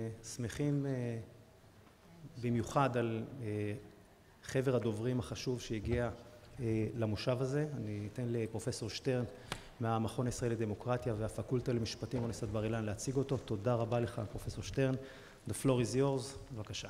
שמחים במיוחד על חבר הדוברים החשוב שהגיע למושב הזה. אני אתן לפרופסור שטרן מהמכון הישראלי לדמוקרטיה והפקולטה למשפטים באוניברסיטת בר אילן להציג אותו. תודה רבה לך פרופסור שטרן. The floor is yours. בבקשה.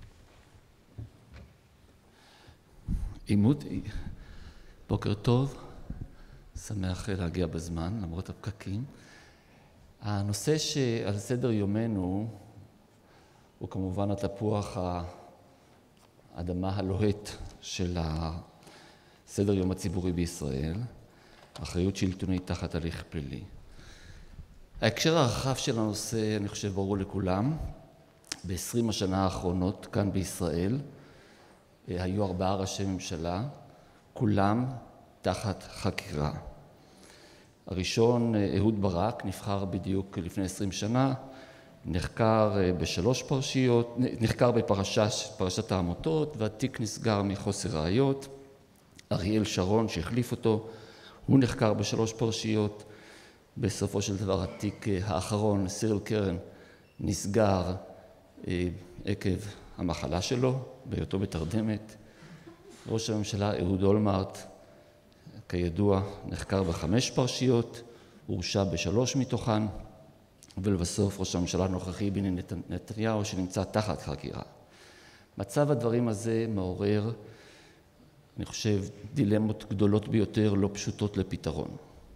בוקר טוב, שמח להגיע בזמן למרות הפקקים. הנושא שעל סדר יומנו הוא כמובן התפוח האדמה הלוהט של הסדר יום הציבורי בישראל, אחריות שלטונית תחת הליך פלילי. ההקשר הרחב של הנושא, אני חושב, ברור לכולם. ב-20 השנה האחרונות כאן בישראל היו 4 ראשי ממשלה, כולם תחת חקירה. הראשון, אהוד ברק, נבחר בדיוק לפני 20 שנה, נחקר ב3 פרשיות, נחקר בפרשת העמותות, והתיק נסגר מחוסר ראיות. אריאל שרון שהחליף אותו, הוא נחקר ב3 פרשיות. בסופו של דבר התיק האחרון, סיריל קרן, נסגר עקב המחלה שלו, בהיותו בתרדמת. ראש הממשלה אהוד אולמרט, כידוע, נחקר ב5 פרשיות, הורשע ב3 מתוכן, ולבסוף ראש הממשלה הנוכחי בנימין נתניהו שנמצא תחת חקירה. מצב הדברים הזה מעורר, אני חושב, דילמות גדולות ביותר, לא פשוטות לפתרון.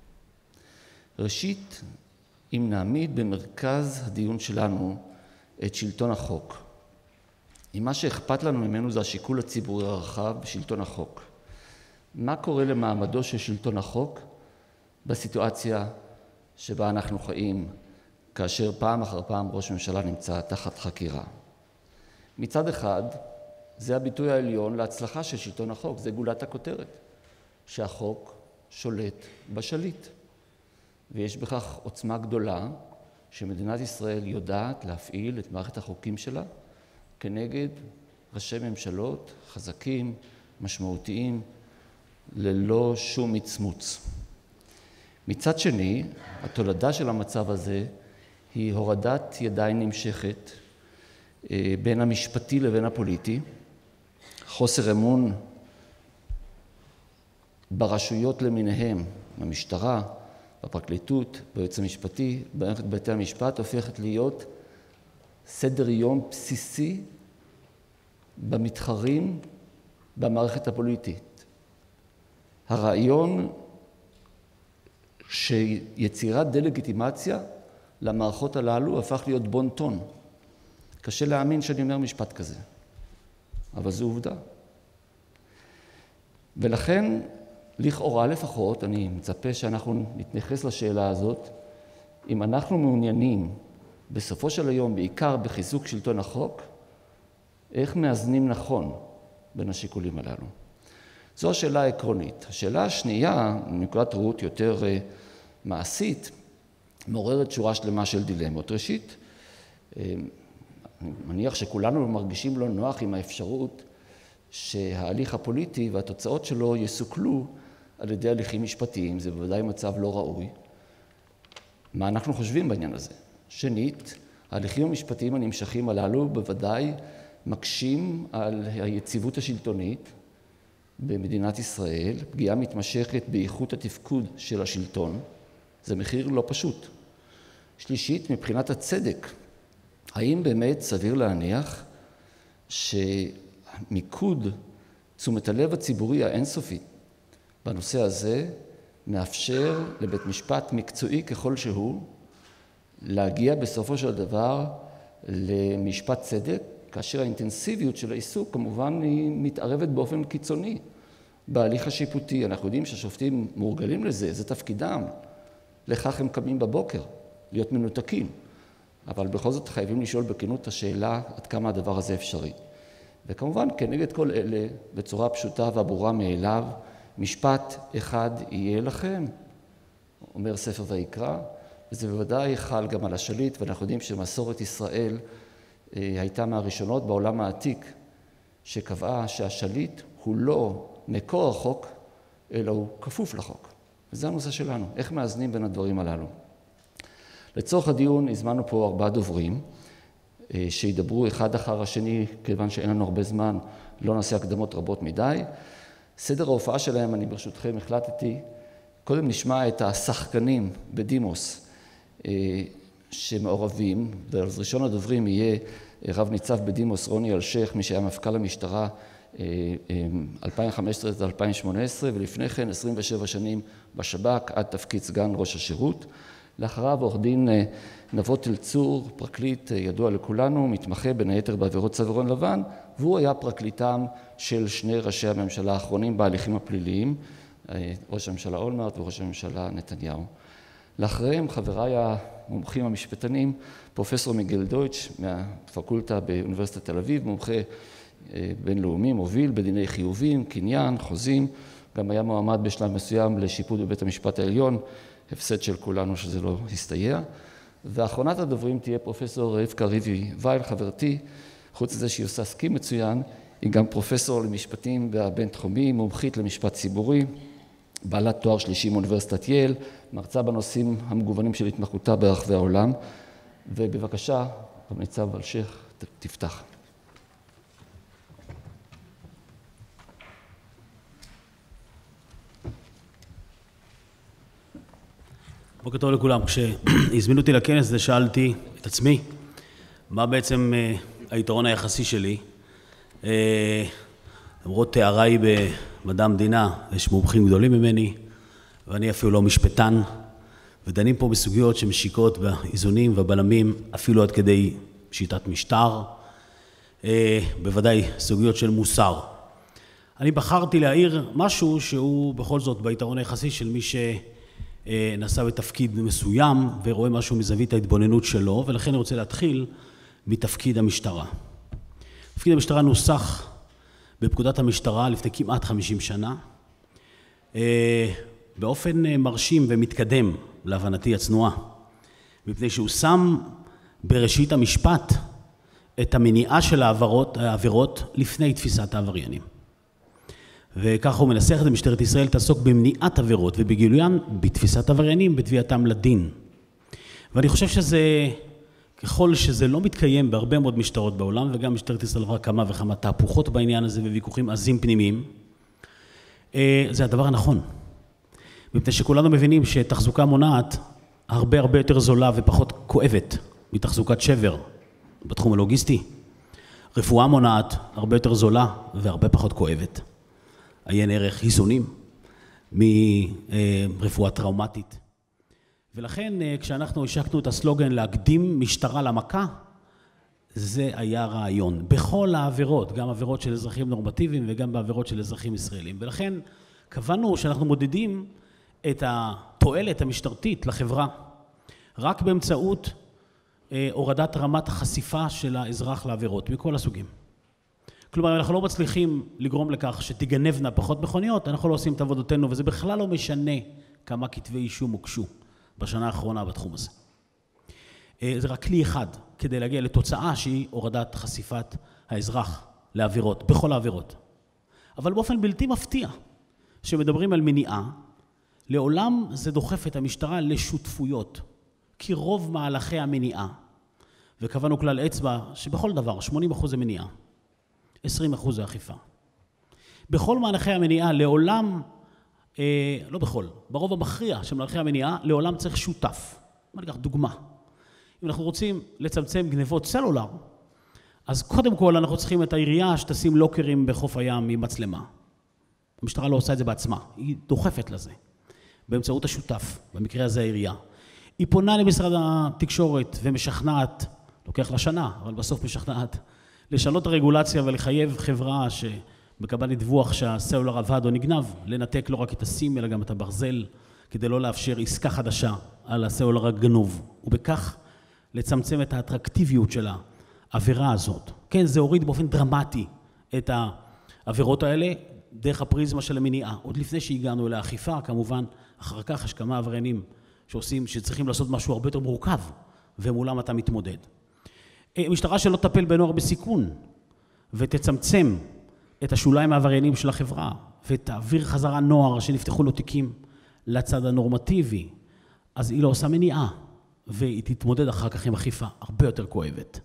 ראשית, אם נעמיד במרכז הדיון שלנו את שלטון החוק, אם מה שאכפת לנו ממנו זה השיקול הציבורי הרחב בשלטון החוק, מה קורה למעמדו של שלטון החוק בסיטואציה שבה אנחנו חיים כאשר פעם אחר פעם ראש ממשלה נמצא תחת חקירה? מצד אחד, זה הביטוי העליון להצלחה של שלטון החוק, זה גולת הכותרת, שהחוק שולט בשליט. ויש בכך עוצמה גדולה שמדינת ישראל יודעת להפעיל את מערכת החוקים שלה כנגד ראשי ממשלות חזקים, משמעותיים, ללא שום מצמוץ. מצד שני, התולדה של המצב הזה היא הורדת ידיים נמשכת בין המשפטי לבין הפוליטי, חוסר אמון ברשויות למיניהם, במשטרה, בפרקליטות, ביועץ המשפטי, במערכת בתי המשפט, הופכת להיות סדר יום בסיסי במתחרים במערכת הפוליטית. הרעיון שיצירת דה-לגיטימציה למערכות הללו הפך להיות בון טון. קשה להאמין שאני אומר משפט כזה, אבל זו עובדה. ולכן, לכאורה לפחות, אני מצפה שאנחנו נתייחס לשאלה הזאת, אם אנחנו מעוניינים בסופו של היום, בעיקר בחיזוק שלטון החוק, איך מאזנים נכון בין השיקולים הללו? זו השאלה העקרונית. השאלה השנייה, מנקודת ראות יותר מעשית, מעוררת שורה שלמה של דילמות. ראשית, אני מניח שכולנו מרגישים לא נוח עם האפשרות שההליך הפוליטי והתוצאות שלו יסוכלו על ידי הליכים משפטיים. זה בוודאי מצב לא ראוי. מה אנחנו חושבים בעניין הזה? שנית, ההליכים המשפטיים הנמשכים הללו בוודאי מקשים על היציבות השלטונית במדינת ישראל, פגיעה מתמשכת באיכות התפקוד של השלטון, זה מחיר לא פשוט. שלישית, מבחינת הצדק, האם באמת סביר להניח שמיקוד תשומת הלב הציבורי האינסופי בנושא הזה מאפשר לבית משפט מקצועי ככל שהוא להגיע בסופו של דבר למשפט צדק, כאשר האינטנסיביות של העיסוק כמובן היא מתערבת באופן קיצוני בהליך השיפוטי. אנחנו יודעים שהשופטים מורגלים לזה, זה תפקידם, לכך הם קמים בבוקר, להיות מנותקים. אבל בכל זאת חייבים לשאול בכנות השאלה עד כמה הדבר הזה אפשרי. וכמובן כנגד כל אלה, בצורה פשוטה והברורה מאליו, משפט אחד יהיה לכם, אומר ספר ויקרא, וזה בוודאי חל גם על השליט, ואנחנו יודעים שמסורת ישראל הייתה מהראשונות בעולם העתיק, שקבעה שהשליט הוא לא מקור החוק, אלא הוא כפוף לחוק. וזה הנושא שלנו, איך מאזנים בין הדברים הללו. לצורך הדיון הזמנו פה 4 דוברים. שידברו אחד אחר השני, כיוון שאין לנו הרבה זמן, לא נעשה הקדמות רבות מדי. סדר ההופעה שלהם, אני ברשותכם החלטתי, קודם נשמע את השחקנים בדימוס שמעורבים, ואז ראשון הדוברים יהיה רב ניצב בדימוס רוני אלשיך, מי שהיה מפכ"ל המשטרה 2015 עד 2018, ולפני כן 27 שנים בשב"כ עד תפקיד סגן ראש השירות. לאחריו עורך דין נבות אלצור, פרקליט ידוע לכולנו, מתמחה בין היתר בעבירות צווארון לבן, והוא היה פרקליטם של שני ראשי הממשלה האחרונים בהליכים הפליליים, ראש הממשלה אולמרט וראש הממשלה נתניהו. לאחריהם חבריי המומחים המשפטנים, פרופסור מיגל דויטש מהפקולטה באוניברסיטת תל אביב, מומחה בינלאומי, מוביל בדיני חיובים, קניין, חוזים, גם היה מועמד בשלב מסוים לשיפוט בבית המשפט העליון, הפסד של כולנו שזה לא הסתייע. ואחרונת הדוברים תהיה פרופסור רבקה ריבי וייל, חברתי, חוץ לזה שהיא עושה סקי מצוין, היא גם פרופסור למשפטים והבינתחומי, מומחית למשפט ציבורי, בעלת תואר שלישי מאוניברסיטת ייל, מרצה בנושאים המגוונים של התמחותה ברחבי העולם. ובבקשה, רב ניצב אלשיך, תפתח. בוקר טוב לכולם. כשהזמינו אותי לכנס הזה שאלתי את עצמי מה בעצם היתרון היחסי שלי. למרות תאריי במדע המדינה, יש מומחים גדולים ממני, ואני אפילו לא משפטן, ודנים פה בסוגיות שמשיקות באיזונים ובלמים, אפילו עד כדי שיטת משטר, בוודאי סוגיות של מוסר. אני בחרתי להעיר משהו שהוא בכל זאת ביתרון היחסי של מי שנשא בתפקיד מסוים ורואה משהו מזווית ההתבוננות שלו, ולכן אני רוצה להתחיל מתפקיד המשטרה. תפקיד המשטרה נוסח בפקודת המשטרה לפני כמעט 50 שנה, באופן מרשים ומתקדם להבנתי הצנועה, מפני שהוא שם בראשית המשפט את המניעה של העבירות לפני תפיסת העבריינים. וככה הוא מנסח את זה, משטרת ישראל תעסוק במניעת עבירות ובגילוין בתפיסת עבריינים, בתביעתם לדין. ואני חושב שזה, ככל שזה לא מתקיים בהרבה מאוד משטרות בעולם, וגם משטרת ישראל עברה כמה וכמה תהפוכות בעניין הזה וויכוחים עזים פנימיים, זה הדבר הנכון. מפני שכולנו מבינים שתחזוקה מונעת הרבה יותר זולה ופחות כואבת מתחזוקת שבר בתחום הלוגיסטי. רפואה מונעת הרבה יותר זולה והרבה פחות כואבת. עיין ערך חיסונים מרפואה טראומטית. ולכן כשאנחנו השקנו את הסלוגן להקדים משטרה למכה, זה היה רעיון. בכל העבירות, גם עבירות של אזרחים נורמטיביים וגם בעבירות של אזרחים ישראלים. ולכן קבענו שאנחנו מודדים את התועלת המשטרתית לחברה רק באמצעות הורדת רמת החשיפה של האזרח לעבירות מכל הסוגים. כלומר, אנחנו לא מצליחים לגרום לכך שתיגנבנה פחות מכוניות, אנחנו לא עושים את עבודתנו, וזה בכלל לא משנה כמה כתבי אישום הוגשו בשנה האחרונה בתחום הזה. זה רק כלי אחד כדי להגיע לתוצאה שהיא הורדת חשיפת האזרח לעבירות, בכל העבירות. אבל באופן בלתי מפתיע, שמדברים על מניעה, לעולם זה דוחף את המשטרה לשותפויות, כי רוב מהלכי המניעה, וקבענו כלל אצבע שבכל דבר 80% זה מניעה, 20% זה אכיפה. בכל מהלכי המניעה לעולם, לא בכל, ברוב המכריע של מהלכי המניעה, לעולם צריך שותף. מה ניקח דוגמה? אם אנחנו רוצים לצמצם גנבות סלולר, אז קודם כל אנחנו צריכים את העירייה שתשים לוקרים בחוף הים עם מצלמה. המשטרה לא עושה את זה בעצמה, היא דוחפת לזה. באמצעות השותף, במקרה הזה העירייה. היא פונה למשרד התקשורת ומשכנעת, לוקח לה שנה, אבל בסוף משכנעת, לשנות הרגולציה ולחייב חברה שמקבלת דיווח שהסלולר עבד או נגנב, לנתק לא רק את הסים אלא גם את הברזל, כדי לא לאפשר עסקה חדשה על הסלולר הגנוב, ובכך לצמצם את האטרקטיביות של העבירה הזאת. כן, זה הוריד באופן דרמטי את העבירות האלה, דרך הפריזמה של המניעה. עוד לפני שהגענו לאכיפה, כמובן, אחר כך יש כמה עבריינים שצריכים לעשות משהו הרבה יותר מורכב, ומולם אתה מתמודד. משטרה שלא תטפל בנוער בסיכון, ותצמצם את השוליים העבריינים של החברה, ותעביר חזרה נוער שנפתחו לו תיקים לצד הנורמטיבי, אז היא לא עושה מניעה, והיא תתמודד אחר כך עם אכיפה הרבה יותר כואבת.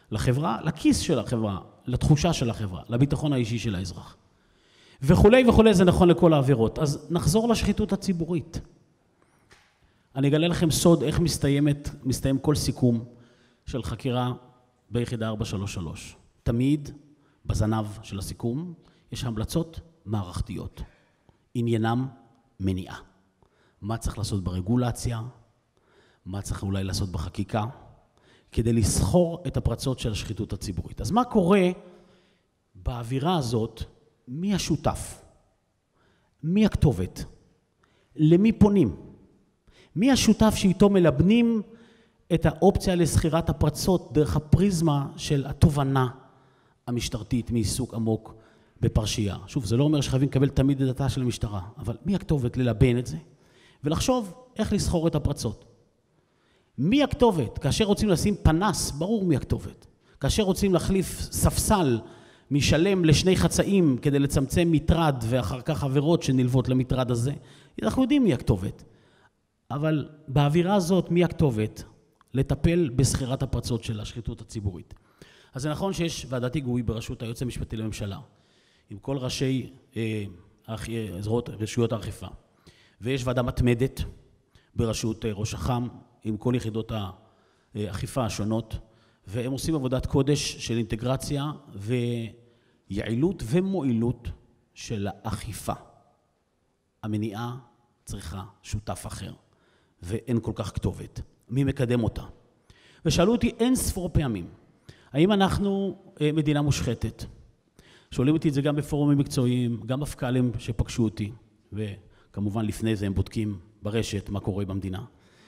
לחברה, לכיס של החברה, לתחושה של החברה, לביטחון האישי של האזרח. וכולי וכולי, זה נכון לכל העבירות. אז נחזור לשחיתות הציבורית. אני אגלה לכם סוד איך מסתיים כל סיכום של חקירה ביחידה 433. תמיד בזנב של הסיכום יש המלצות מערכתיות. עניינם מניעה. מה צריך לעשות ברגולציה, מה צריך אולי לעשות בחקיקה, כדי לסחור את הפרצות של השחיתות הציבורית. אז מה קורה באווירה הזאת? מי השותף? מי הכתובת? למי פונים? מי השותף שאיתו מלבנים את האופציה לסחירת הפרצות דרך הפריזמה של התובנה המשטרתית מעיסוק עמוק בפרשייה? שוב, זה לא אומר שחייבים לקבל תמיד את דעתה של המשטרה, אבל מי הכתובת ללבן את זה? ולחשוב איך לסחור את הפרצות. מי הכתובת? כאשר רוצים לשים פנס, ברור מי הכתובת. כאשר רוצים להחליף ספסל משלם לשני חצאים כדי לצמצם מטרד ואחר כך עבירות שנלוות למטרד הזה, אנחנו יודעים מי הכתובת. אבל באווירה הזאת מי הכתובת לטפל בסחירת הפרצות של השחיתות הציבורית. אז זה נכון שיש ועדת היגוי בראשות היועץ המשפטי לממשלה, עם כל ראשי רשויות האכיפה. ויש ועדה מתמדת בראשות ראש אח"מ, עם כל יחידות האכיפה השונות, והם עושים עבודת קודש של אינטגרציה ויעילות ומועילות של האכיפה. המניעה צריכה שותף אחר, ואין כל כך כתובת. מי מקדם אותה? ושאלו אותי אין ספור פעמים, האם אנחנו מדינה מושחתת? שואלים אותי את זה גם בפורומים מקצועיים, גם מפכ"לים שפגשו אותי, וכמובן לפני זה הם בודקים ברשת מה קורה במדינה.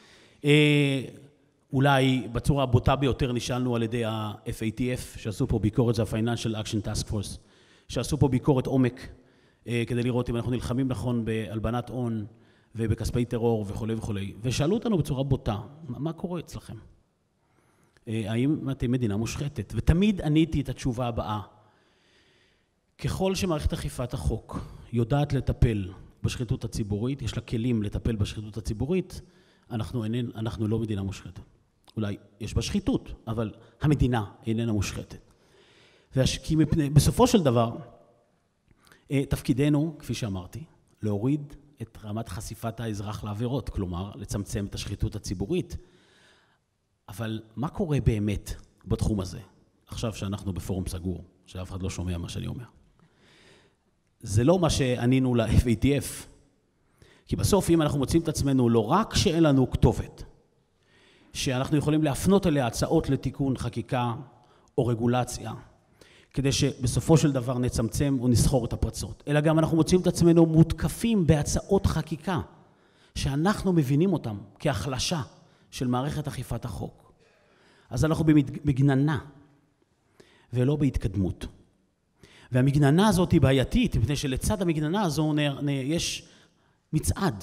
אולי בצורה הבוטה ביותר נשאלנו על ידי ה-FATF, שעשו פה ביקורת, זה ה-Financial Action Task Force, שעשו פה ביקורת עומק, כדי לראות אם אנחנו נלחמים נכון בהלבנת הון ובכספי טרור וכו' וכו'. ושאלו אותנו בצורה בוטה, מה קורה אצלכם? האם אתם מדינה מושחתת? ותמיד עניתי את התשובה הבאה. ככל שמערכת אכיפת החוק יודעת בשחיתות הציבורית, יש לה כלים לטפל בשחיתות הציבורית, אנחנו לא מדינה מושחתת. אולי יש בה שחיתות, אבל המדינה איננה מושחתת. כי בסופו של דבר, תפקידנו, כפי שאמרתי, להוריד את רמת חשיפת האזרח לעבירות, כלומר, לצמצם את השחיתות הציבורית. אבל מה קורה באמת בתחום הזה? עכשיו שאנחנו בפורום סגור, שאף אחד לא שומע מה שאני אומר. זה לא מה שענינו ל-FATF, כי בסוף אם אנחנו מוצאים את עצמנו לא רק שאין לנו כתובת, שאנחנו יכולים להפנות אליה הצעות לתיקון חקיקה או רגולציה, כדי שבסופו של דבר נצמצם או נסחור את הפרצות, אלא גם אנחנו מוצאים את עצמנו מותקפים בהצעות חקיקה, שאנחנו מבינים אותם כהחלשה של מערכת אכיפת החוק. אז אנחנו במגננה, ולא בהתקדמות. והמגננה הזאת היא בעייתית, מפני שלצד המגננה הזו יש מצעד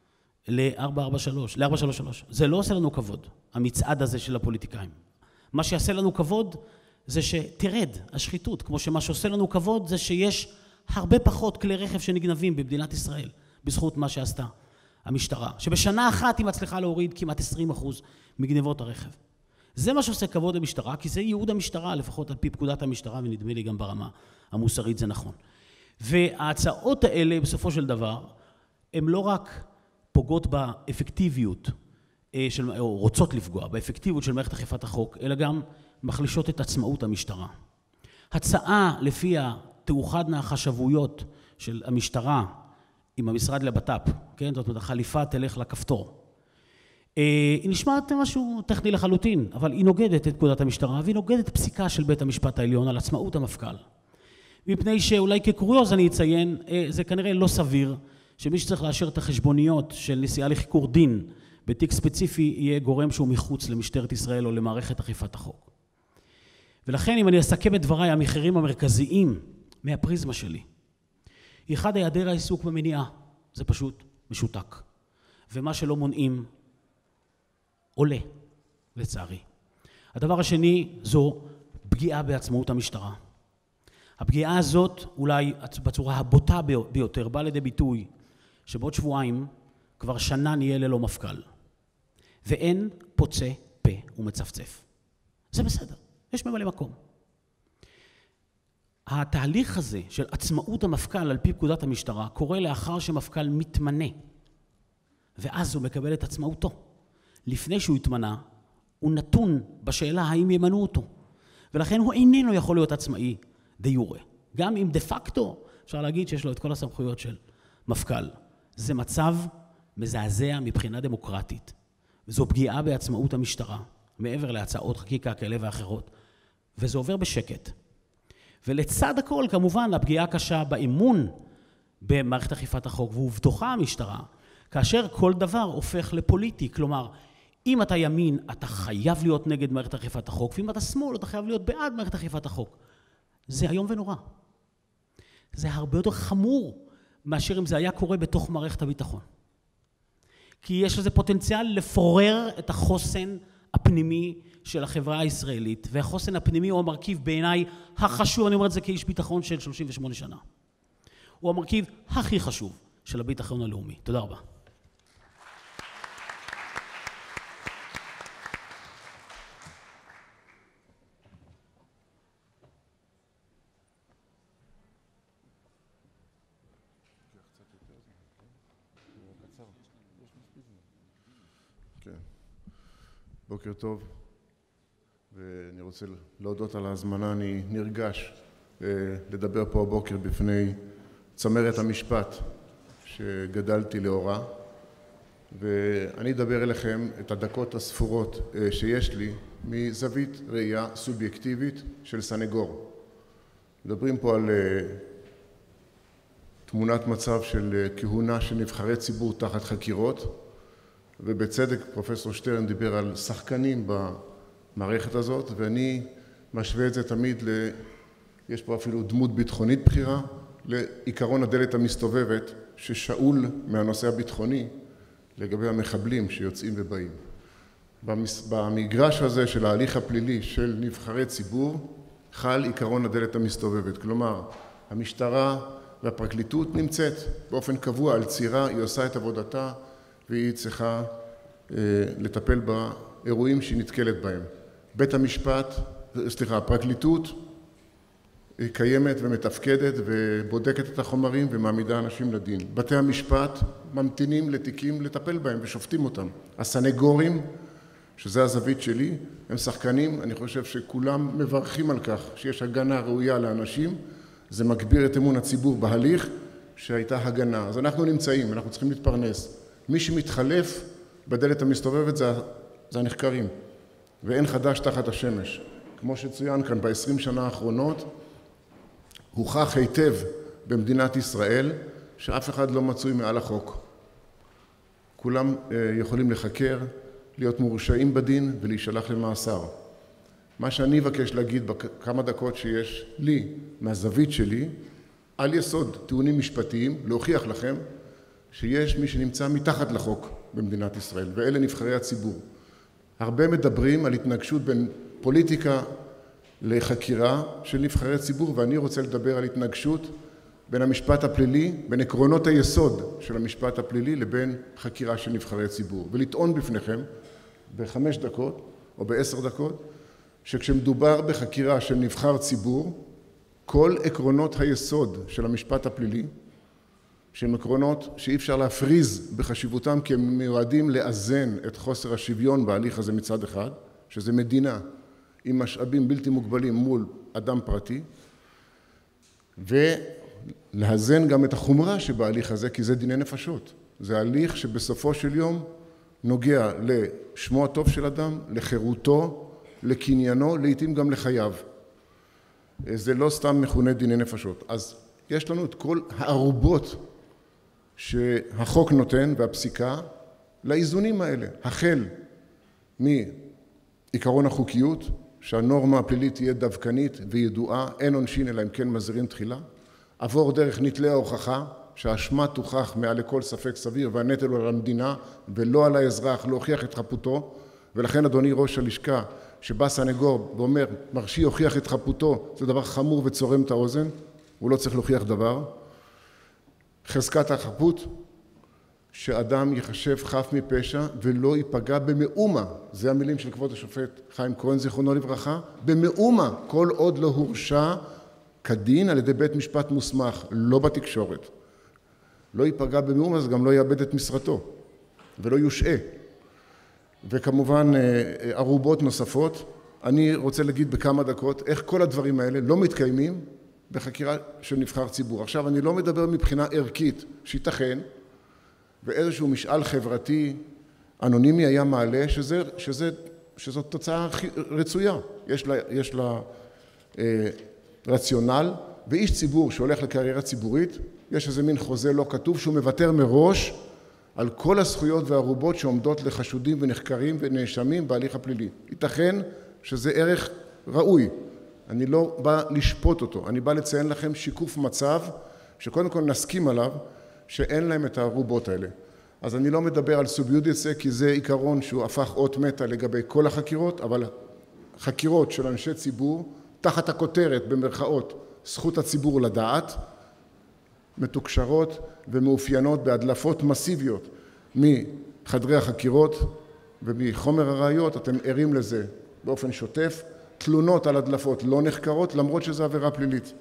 ל-433. זה לא עושה לנו כבוד, המצעד הזה של הפוליטיקאים. מה שיעשה לנו כבוד זה שתרד השחיתות, כמו שמה שעושה לנו כבוד זה שיש הרבה פחות כלי רכב שנגנבים במדינת ישראל, בזכות מה שעשתה המשטרה, שבשנה אחת היא מצליחה להוריד כמעט 20% מגנבות הרכב. זה מה שעושה כבוד למשטרה, כי זה ייעוד המשטרה, לפחות על פי פקודת המשטרה, ונדמה לי גם ברמה המוסרית זה נכון. וההצעות האלה בסופו של דבר, הן לא רק פוגעות באפקטיביות, או רוצות לפגוע באפקטיביות של מערכת אכיפת החוק, אלא גם מחלישות את עצמאות המשטרה. הצעה לפיה תאוחדנה החשבויות של המשטרה עם המשרד לבט"פ, כן? זאת אומרת, החליפה תלך לכפתור. היא נשמעת משהו טכני לחלוטין, אבל היא נוגדת את פקודת המשטרה, והיא נוגדת פסיקה של בית המשפט העליון על עצמאות המפכ"ל. מפני שאולי כקוריוז אני אציין, זה כנראה לא סביר, שמי שצריך לאשר את החשבוניות של נסיעה לחיקור דין בתיק ספציפי, יהיה גורם שהוא מחוץ למשטרת ישראל או למערכת אכיפת החוק. ולכן אם אני אסכם את דבריי, המחירים המרכזיים מהפריזמה שלי, אחד היעדר העיסוק במניעה, זה פשוט משותק. ומה שלא מונעים, עולה, לצערי. הדבר השני זו פגיעה בעצמאות המשטרה. הפגיעה הזאת, אולי בצורה הבוטה ביותר, באה לידי ביטוי, שבעוד שבועיים כבר שנה נהיה ללא מפכ"ל. ואין פוצה פה ומצפצף. זה בסדר. יש ממלא מקום. התהליך הזה של עצמאות המפכ"ל על פי פקודת המשטרה קורה לאחר שמפכ"ל מתמנה, ואז הוא מקבל את עצמאותו. לפני שהוא התמנה, הוא נתון בשאלה האם ימנו אותו, ולכן הוא איננו יכול להיות עצמאי דה יורה. גם אם דה פקטו אפשר להגיד שיש לו את כל הסמכויות של מפכ"ל. זה מצב מזעזע מבחינה דמוקרטית, וזו פגיעה בעצמאות המשטרה, מעבר להצעות חקיקה כאלה ואחרות, וזה עובר בשקט. ולצד הכל, כמובן, הפגיעה הקשה באמון במערכת אכיפת החוק, ובתוכה המשטרה, כאשר כל דבר הופך לפוליטי. כלומר, אם אתה ימין, אתה חייב להיות נגד מערכת אכיפת החוק, ואם אתה שמאל, אתה חייב להיות בעד מערכת אכיפת החוק. זה איום ונורא. זה הרבה יותר חמור מאשר אם זה היה קורה בתוך מערכת הביטחון. כי יש לזה פוטנציאל לפורר את החוסן הפנימי של החברה הישראלית, והחוסן הפנימי הוא המרכיב בעיניי החשוב, אני אומר את זה כאיש ביטחון של 38 שנה. הוא המרכיב הכי חשוב של הביטחון הלאומי. תודה רבה. בוקר טוב, ואני רוצה להודות על ההזמנה. אני נרגש לדבר פה הבוקר בפני צמרת המשפט שגדלתי לאורה, ואני אדבר אליכם את הדקות הספורות שיש לי מזווית ראייה סובייקטיבית של סנגור. מדברים פה על תמונת מצב של כהונה של נבחרי ציבור תחת חקירות, ובצדק פרופסור שטרן דיבר על שחקנים במערכת הזאת, ואני משווה את זה תמיד יש פה אפילו דמות ביטחונית בחירה, לעיקרון הדלת המסתובבת ששאול מהנושא הביטחוני לגבי המחבלים שיוצאים ובאים. במגרש הזה של ההליך הפלילי של נבחרי ציבור חל עיקרון הדלת המסתובבת, כלומר המשטרה והפרקליטות נמצאת באופן קבוע על צירה, היא עושה את עבודתה והיא צריכה לטפל באירועים שהיא נתקלת בהם. הפרקליטות קיימת ומתפקדת ובודקת את החומרים ומעמידה אנשים לדין. בתי המשפט ממתינים לתיקים לטפל בהם ושופטים אותם. הסנגורים, שזה הזווית שלי, הם שחקנים. אני חושב שכולם מברכים על כך שיש הגנה ראויה לאנשים. זה מגביר את אמון הציבור בהליך שהייתה הגנה. אז אנחנו נמצאים, אנחנו צריכים להתפרנס. מי שמתחלף בדלת המסתובבת זה הנחקרים, ואין חדש תחת השמש. כמו שצוין כאן, ב-20 שנה האחרונות הוכח היטב במדינת ישראל שאף אחד לא מצוי מעל החוק. כולם יכולים לחקר, להיות מורשעים בדין ולהישלח למאסר. מה שאני אבקש להגיד בכמה דקות שיש לי מהזווית שלי, על יסוד טיעונים משפטיים, להוכיח לכם שיש מי שנמצא מתחת לחוק במדינת ישראל, ואלה נבחרי הציבור. הרבה מדברים על התנגשות בין פוליטיקה לחקירה של נבחרי ציבור, ואני רוצה לדבר על התנגשות בין המשפט הפלילי, בין עקרונות היסוד של המשפט הפלילי לבין חקירה של נבחרי ציבור, ולטעון בפניכם ב5 דקות או ב10 דקות, שכשמדובר בחקירה של נבחר ציבור, כל עקרונות היסוד של המשפט הפלילי, שהם עקרונות שאי אפשר להפריז בחשיבותם, כי הם מיועדים לאזן את חוסר השוויון בהליך הזה מצד אחד, שזה מדינה עם משאבים בלתי מוגבלים מול אדם פרטי, ולהזן גם את החומרה שבהליך הזה, כי זה דיני נפשות. זה הליך שבסופו של יום נוגע לשמו הטוב של אדם, לחירותו, לקניינו, לעתים גם לחייו. זה לא סתם מכונה דיני נפשות. אז יש לנו את כל הערובות שהחוק נותן והפסיקה לאיזונים האלה. החל מעיקרון החוקיות, שהנורמה הפלילית תהיה דווקנית וידועה, אין עונשין אלא אם כן מזהירים תחילה. עבור דרך נטלי ההוכחה, שהאשמה תוכח מעל לכל ספק סביר, והנטל הוא על המדינה ולא על האזרח להוכיח את חפותו. ולכן אדוני ראש הלשכה, שבא סנגור ואומר מרשי יוכיח את חפותו, זה דבר חמור וצורם את האוזן, הוא לא צריך להוכיח דבר. חזקת החפות, שאדם יחשב חף מפשע ולא ייפגע במאומה, זה המילים של כבוד השופט חיים כהן זיכרונו לברכה, במאומה, כל עוד לא הורשע כדין על ידי בית משפט מוסמך, לא בתקשורת. לא ייפגע במאומה, אז גם לא יאבד את משרתו ולא יושעה. וכמובן ערובות נוספות. אני רוצה להגיד בכמה דקות איך כל הדברים האלה לא מתקיימים בחקירה של נבחר ציבור. עכשיו, אני לא מדבר מבחינה ערכית, שייתכן, ואיזשהו משאל חברתי אנונימי היה מעלה שזאת תוצאה רצויה. יש לה רציונל, ואיש ציבור שהולך לקריירה ציבורית, יש איזה מין חוזה לא כתוב שהוא מוותר מראש על כל הזכויות והערובות שעומדות לחשודים ונחקרים ונאשמים בהליך הפלילי. ייתכן שזה ערך ראוי. אני לא בא לשפוט אותו, אני בא לציין לכם שיקוף מצב שקודם כל נסכים עליו שאין להם את הערובות האלה. אז אני לא מדבר על סוביודיצה כי זה עיקרון שהוא הפך אות מתה לגבי כל החקירות, אבל חקירות של אנשי ציבור תחת הכותרת במרכאות זכות הציבור לדעת, מתוקשרות ומאופיינות בהדלפות מסיביות מחדרי החקירות ומחומר הראיות, אתם ערים לזה באופן שוטף, תלונות על הדלפות לא נחקרות למרות שזו עבירה פלילית.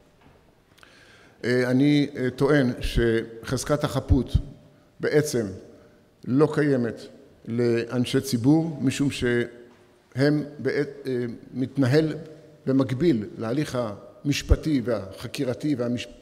אני טוען שחזקת החפות בעצם לא קיימת לאנשי ציבור, משום שהם מתנהל במקביל להליך המשפטי והחקירתי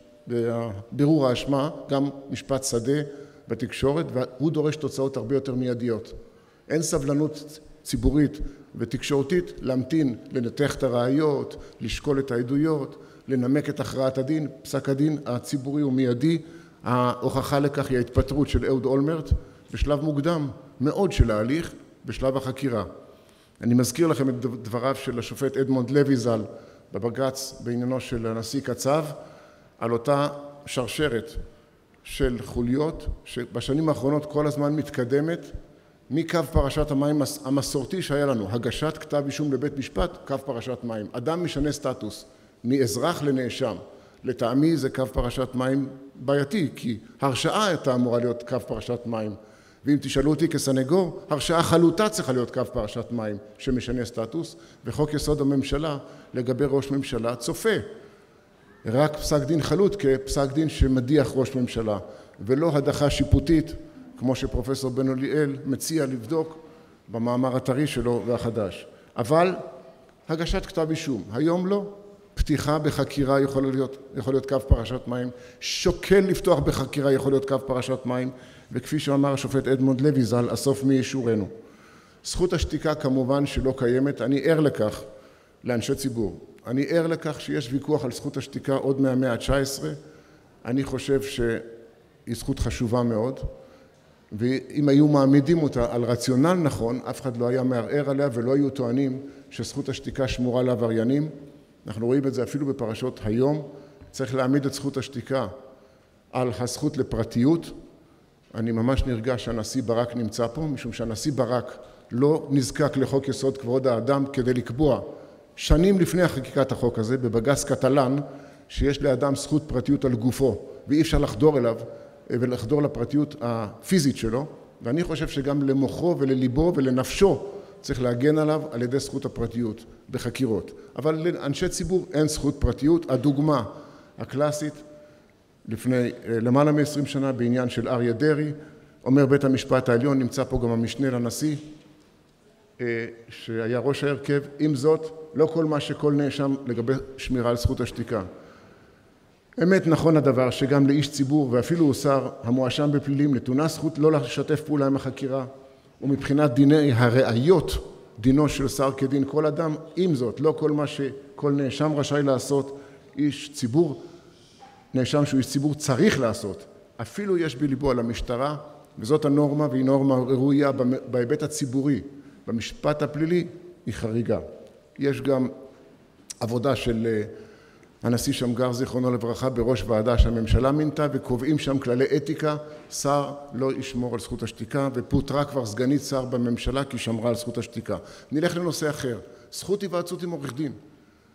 ובירור האשמה, גם משפט שדה בתקשורת, והוא דורש תוצאות הרבה יותר מיידיות. אין סבלנות ציבורית ותקשורתית להמתין, לנתח את הראיות, לשקול את העדויות, לנמק את הכרעת הדין. פסק הדין הציבורי הוא מיידי. ההוכחה לכך היא ההתפטרות של אהוד אולמרט בשלב מוקדם מאוד של ההליך, בשלב החקירה. אני מזכיר לכם את דבריו של השופט אדמונד לוי ז"ל בבג"ץ בעניינו של הנשיא קצב, על אותה שרשרת של חוליות שבשנים האחרונות כל הזמן מתקדמת מקו פרשת המים המסורתי שהיה לנו, הגשת כתב אישום לבית משפט, קו פרשת מים. אדם משנה סטטוס מאזרח לנאשם. לטעמי זה קו פרשת מים בעייתי, כי הרשעה הייתה אמורה להיות קו פרשת מים. ואם תשאלו אותי כסנגור, הרשעה חלוטה צריכה להיות קו פרשת מים שמשנה סטטוס, וחוק יסוד הממשלה לגבי ראש ממשלה צופה. רק פסק דין חלוט כפסק דין שמדיח ראש ממשלה, ולא הדחה שיפוטית, כמו שפרופסור בן אוליאל מציע לבדוק במאמר הטרי שלו והחדש. אבל הגשת כתב אישום, היום לא. פתיחה בחקירה יכול להיות קו פרשת מים, שוקל לפתוח בחקירה יכול להיות קו פרשת מים, וכפי שאמר השופט אדמונד לוי ז"ל, הסוף מי ישורנו. זכות השתיקה כמובן שלא קיימת, אני ער לכך לאנשי ציבור. אני ער לכך שיש ויכוח על זכות השתיקה עוד מהמאה ה-19, אני חושב שהיא זכות חשובה מאוד, ואם היו מעמידים אותה על רציונל נכון, אף אחד לא היה מערער עליה ולא היו טוענים שזכות השתיקה שמורה לעבריינים. אנחנו רואים את זה אפילו בפרשות היום. צריך להעמיד את זכות השתיקה על הזכות לפרטיות. אני ממש נרגש שהנשיא ברק נמצא פה, משום שהנשיא ברק לא נזקק לחוק יסוד כבוד האדם כדי לקבוע שנים לפני חקיקת החוק הזה בבג"ץ קטלן שיש לאדם זכות פרטיות על גופו ואי אפשר לחדור אליו ולחדור לפרטיות הפיזית שלו, ואני חושב שגם למוחו ולליבו ולנפשו צריך להגן עליו על ידי זכות הפרטיות בחקירות. אבל לאנשי ציבור אין זכות פרטיות. הדוגמה הקלאסית לפני למעלה מ-20 שנה בעניין של אריה דרעי, אומר בית המשפט העליון, נמצא פה גם המשנה לנשיא שהיה ראש ההרכב, עם זאת לא כל מה שכל נאשם לגבי שמירה על זכות השתיקה. אמת נכון הדבר שגם לאיש ציבור ואפילו שר המואשם בפלילים נתונה זכות לא לשתף פעולה עם החקירה, ומבחינת דיני הראיות דינו של שר כדין כל אדם. עם זאת לא כל מה שכל נאשם רשאי לעשות איש ציבור, נאשם שהוא איש ציבור צריך לעשות. אפילו יש בליבו על המשטרה, וזאת הנורמה והיא נורמה ראויה בהיבט הציבורי. במשפט הפלילי היא חריגה. יש גם עבודה של הנשיא שמגר זיכרונו לברכה בראש ועדה שהממשלה מינתה, וקובעים שם כללי אתיקה, שר לא ישמור על זכות השתיקה, ופוטרה כבר סגנית שר בממשלה כי שמרה על זכות השתיקה. נלך לנושא אחר, זכות היוועצות עם עורך דין.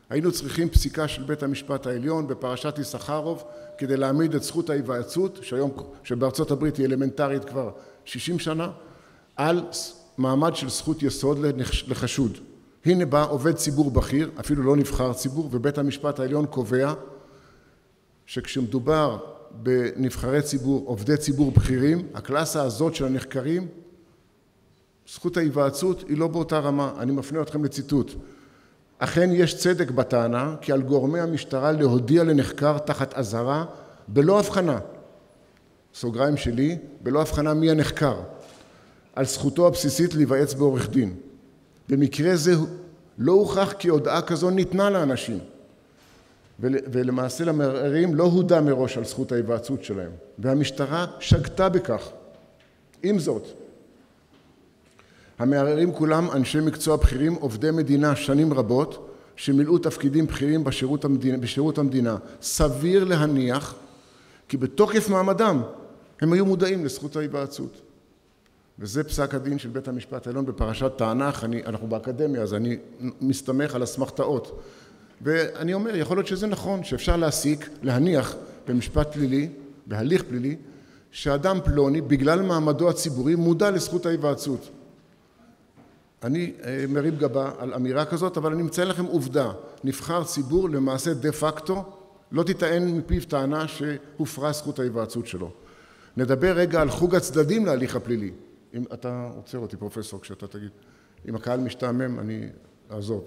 היינו צריכים פסיקה של בית המשפט העליון בפרשת יששכרוב כדי להעמיד את זכות ההיוועצות, שבארצות הברית היא אלמנטרית כבר 60 שנה, על מעמד של זכות יסוד לחשוד. הנה בא עובד ציבור בכיר, אפילו לא נבחר ציבור, ובית המשפט העליון קובע שכשמדובר בנבחרי ציבור, עובדי ציבור בכירים, הקלאסה הזאת של הנחקרים, זכות ההיוועצות היא לא באותה רמה. אני מפנה אתכם לציטוט. אכן יש צדק בטענה כי על גורמי המשטרה להודיע לנחקר תחת אזהרה בלא הבחנה, סוגריים שלי, בלא הבחנה מי הנחקר, על זכותו הבסיסית להיוועץ בעורך דין. במקרה זה לא הוכח כי הודעה כזו ניתנה לאנשים, ולמעשה למערערים לא הודע מראש על זכות ההיוועצות שלהם, והמשטרה שגתה בכך. עם זאת, המערערים כולם אנשי מקצוע בכירים, עובדי מדינה שנים רבות, שמילאו תפקידים בכירים בשירות המדינה. סביר להניח כי בתוקף מעמדם הם היו מודעים לזכות ההיוועצות. וזה פסק הדין של בית המשפט העליון בפרשת תענך. אנחנו באקדמיה, אז אני מסתמך על אסמכתאות. ואני אומר, יכול להיות שזה נכון, שאפשר להניח במשפט פלילי, בהליך פלילי, שאדם פלוני, בגלל מעמדו הציבורי, מודע לזכות ההיוועצות. אני מרים גבה על אמירה כזאת, אבל אני מציין לכם עובדה. נבחר ציבור למעשה דה פקטו, לא תטען מפיו טענה שהופרה זכות ההיוועצות שלו. נדבר רגע על חוג הצדדים להליך הפלילי. אם אתה עוצר אותי פרופסור כשאתה תגיד, אם הקהל משתעמם אני אעזוב.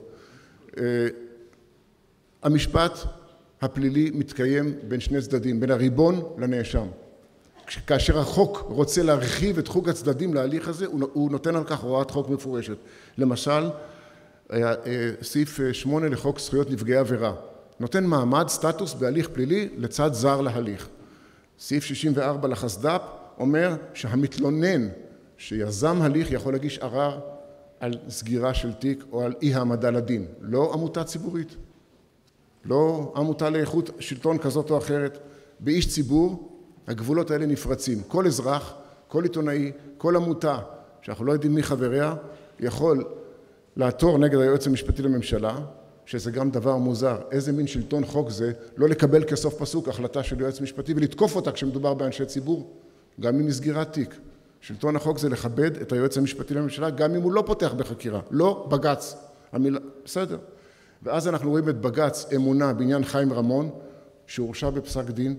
המשפט הפלילי מתקיים בין שני צדדים, בין הריבון לנאשם. כאשר החוק רוצה להרחיב את חוג הצדדים להליך הזה, הוא נותן על כך הוראת חוק מפורשת. למשל, סעיף 8 לחוק זכויות נפגעי עבירה, נותן מעמד, סטטוס בהליך פלילי לצד זר להליך. סעיף 64 לחסד"פ אומר שהמתלונן שיזם הליך יכול להגיש ערר על סגירה של תיק או על אי העמדה לדין, לא עמותה ציבורית, לא עמותה לאיכות שלטון כזאת או אחרת. באיש ציבור הגבולות האלה נפרצים. כל אזרח, כל עיתונאי, כל עמותה שאנחנו לא יודעים מי חבריה, יכול לעתור נגד היועץ המשפטי לממשלה, שזה גם דבר מוזר. איזה מין שלטון חוק זה לא לקבל כסוף פסוק החלטה של יועץ משפטי ולתקוף אותה כשמדובר באנשי ציבור, גם אם מסגירת תיק. שלטון החוק זה לכבד את היועץ המשפטי לממשלה, גם אם הוא לא פותח בחקירה, לא בג"ץ. בסדר. ואז אנחנו רואים את בג"ץ אמונה בעניין חיים רמון, שהורשע בפסק דין,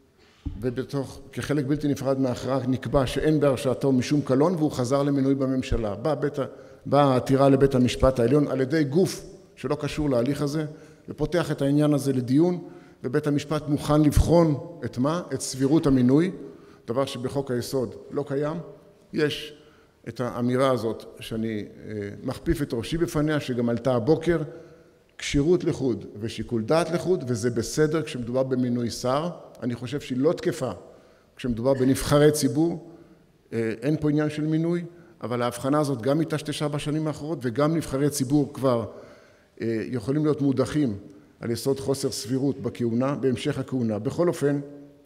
כחלק בלתי נפרד מההכרעה נקבע שאין בהרשעתו משום קלון, והוא חזר למינוי בממשלה. באה העתירה לבית המשפט העליון על ידי גוף שלא קשור להליך הזה, ופותח את העניין הזה לדיון, ובית המשפט מוכן לבחון את מה? את סבירות המינוי, דבר שבחוק היסוד לא קיים. יש את האמירה הזאת שאני מכפיף את ראשי בפניה, שגם עלתה הבוקר, כשירות לחוד ושיקול דעת לחוד, וזה בסדר כשמדובר במינוי שר. אני חושב שהיא לא תקפה כשמדובר בנבחרי ציבור, אין פה עניין של מינוי, אבל ההבחנה הזאת גם התשתשה בשנים האחרות, וגם נבחרי ציבור כבר יכולים להיות מודחים על יסוד חוסר סבירות בכהונה, בהמשך הכהונה. בכל אופן,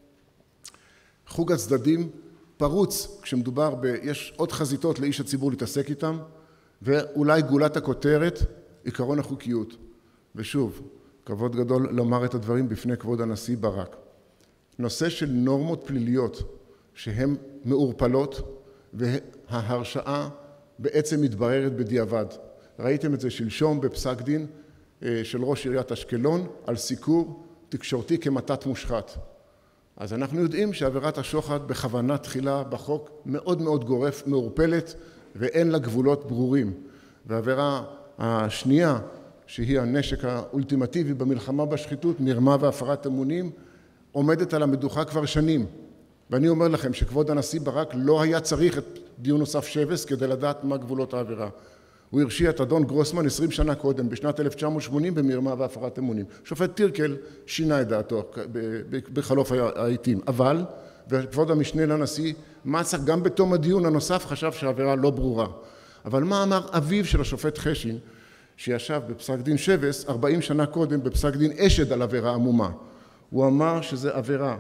חוג הצדדים פרוץ כשמדובר יש עוד חזיתות לאיש הציבור להתעסק איתם, ואולי גולת הכותרת, עקרון החוקיות. ושוב, כבוד גדול לומר את הדברים בפני כבוד הנשיא ברק. נושא של נורמות פליליות שהן מעורפלות, וההרשעה בעצם מתבררת בדיעבד. ראיתם את זה שלשום בפסק דין של ראש עיריית אשקלון על סיקור תקשורתי כמתת מושחת. אז אנחנו יודעים שעבירת השוחד בכוונה תחילה בחוק מאוד מאוד גורף, מעורפלת, ואין לה גבולות ברורים. והעבירה השנייה, שהיא הנשק האולטימטיבי במלחמה בשחיתות, מרמה והפרת אמונים, עומדת על המדוכה כבר שנים. ואני אומר לכם שכבוד הנשיא ברק לא היה צריך את דיון נוסף שבס כדי לדעת מה גבולות העבירה. הוא הרשיע את אדון גרוסמן 20 שנה קודם, בשנת 1980, במרמה והפרת אמונים. שופט טירקל שינה את דעתו בחלוף העיתים. אבל, וכבוד המשנה לנשיא, מצא גם בתום הדיון הנוסף חשב שהעבירה לא ברורה. אבל מה אמר אביו של השופט חשין, שישב בפסק דין שבס 40 שנה קודם בפסק דין אשד על עבירה עמומה? הוא אמר שזה עבירה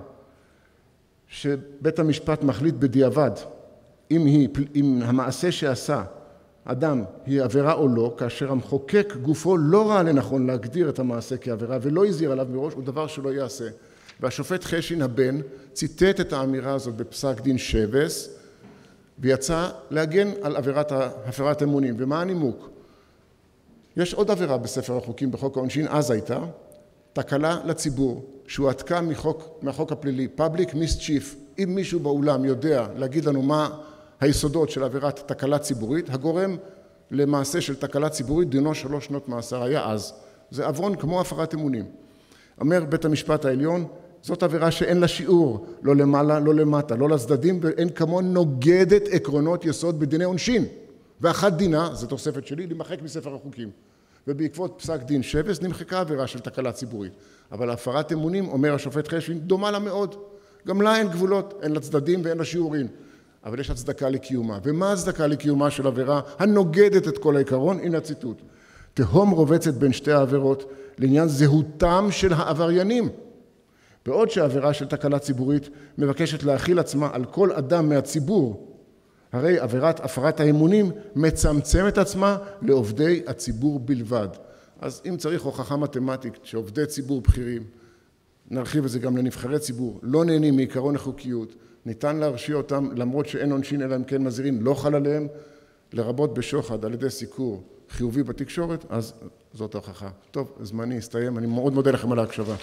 שבית המשפט מחליט בדיעבד אם המעשה שעשה אדם היא עבירה או לא, כאשר המחוקק גופו לא ראה לנכון להגדיר את המעשה כעבירה ולא הזהיר עליו מראש, הוא דבר שלא יעשה. והשופט חשין הבן ציטט את האמירה הזאת בפסק דין שבס, ויצא להגן על הפרת אמונים. ומה הנימוק? יש עוד עבירה בספר החוקים בחוק העונשין, אז הייתה, תקלה לציבור, שהועתקה מהחוק הפלילי, public mischief. אם מישהו באולם יודע להגיד לנו מה היסודות של עבירת תקלה ציבורית, הגורם למעשה של תקלה ציבורית דינו 3 שנות מאסר, היה אז. זה עוון כמו הפרת אמונים. אומר בית המשפט העליון, זאת עבירה שאין לה שיעור, לא למעלה, לא למטה, לא לצדדים, ואין כמו נוגדת עקרונות יסוד בדיני עונשין. ואחת דינה, זו תוספת שלי, להימחק מספר החוקים. ובעקבות פסק דין שבס נמחקה עבירה של תקלה ציבורית. אבל הפרת אמונים, אומר השופט חשין, דומה לה מאוד. גם לה אין גבולות, אין לה צדדים ואין לה שיעורים. אבל יש הצדקה לקיומה. ומה הצדקה לקיומה של עבירה הנוגדת את כל העיקרון? הנה הציטוט. תהום רובצת בין שתי העבירות לעניין זהותם של העבריינים. בעוד שהעבירה של תקלה ציבורית מבקשת להכיל עצמה על כל אדם מהציבור, הרי עבירת הפרת האמונים מצמצמת עצמה לעובדי הציבור בלבד. אז אם צריך הוכחה מתמטית שעובדי ציבור בכירים, נרחיב את זה גם לנבחרי ציבור, לא נהנים מעיקרון החוקיות, ניתן להרשיע אותם למרות שאין עונשין אלא אם כן מזהירים, לא חל עליהם, לרבות בשוחד על ידי סיקור חיובי בתקשורת, אז זאת ההוכחה. טוב, זמני הסתיים, אני מאוד מודה לכם על ההקשבה.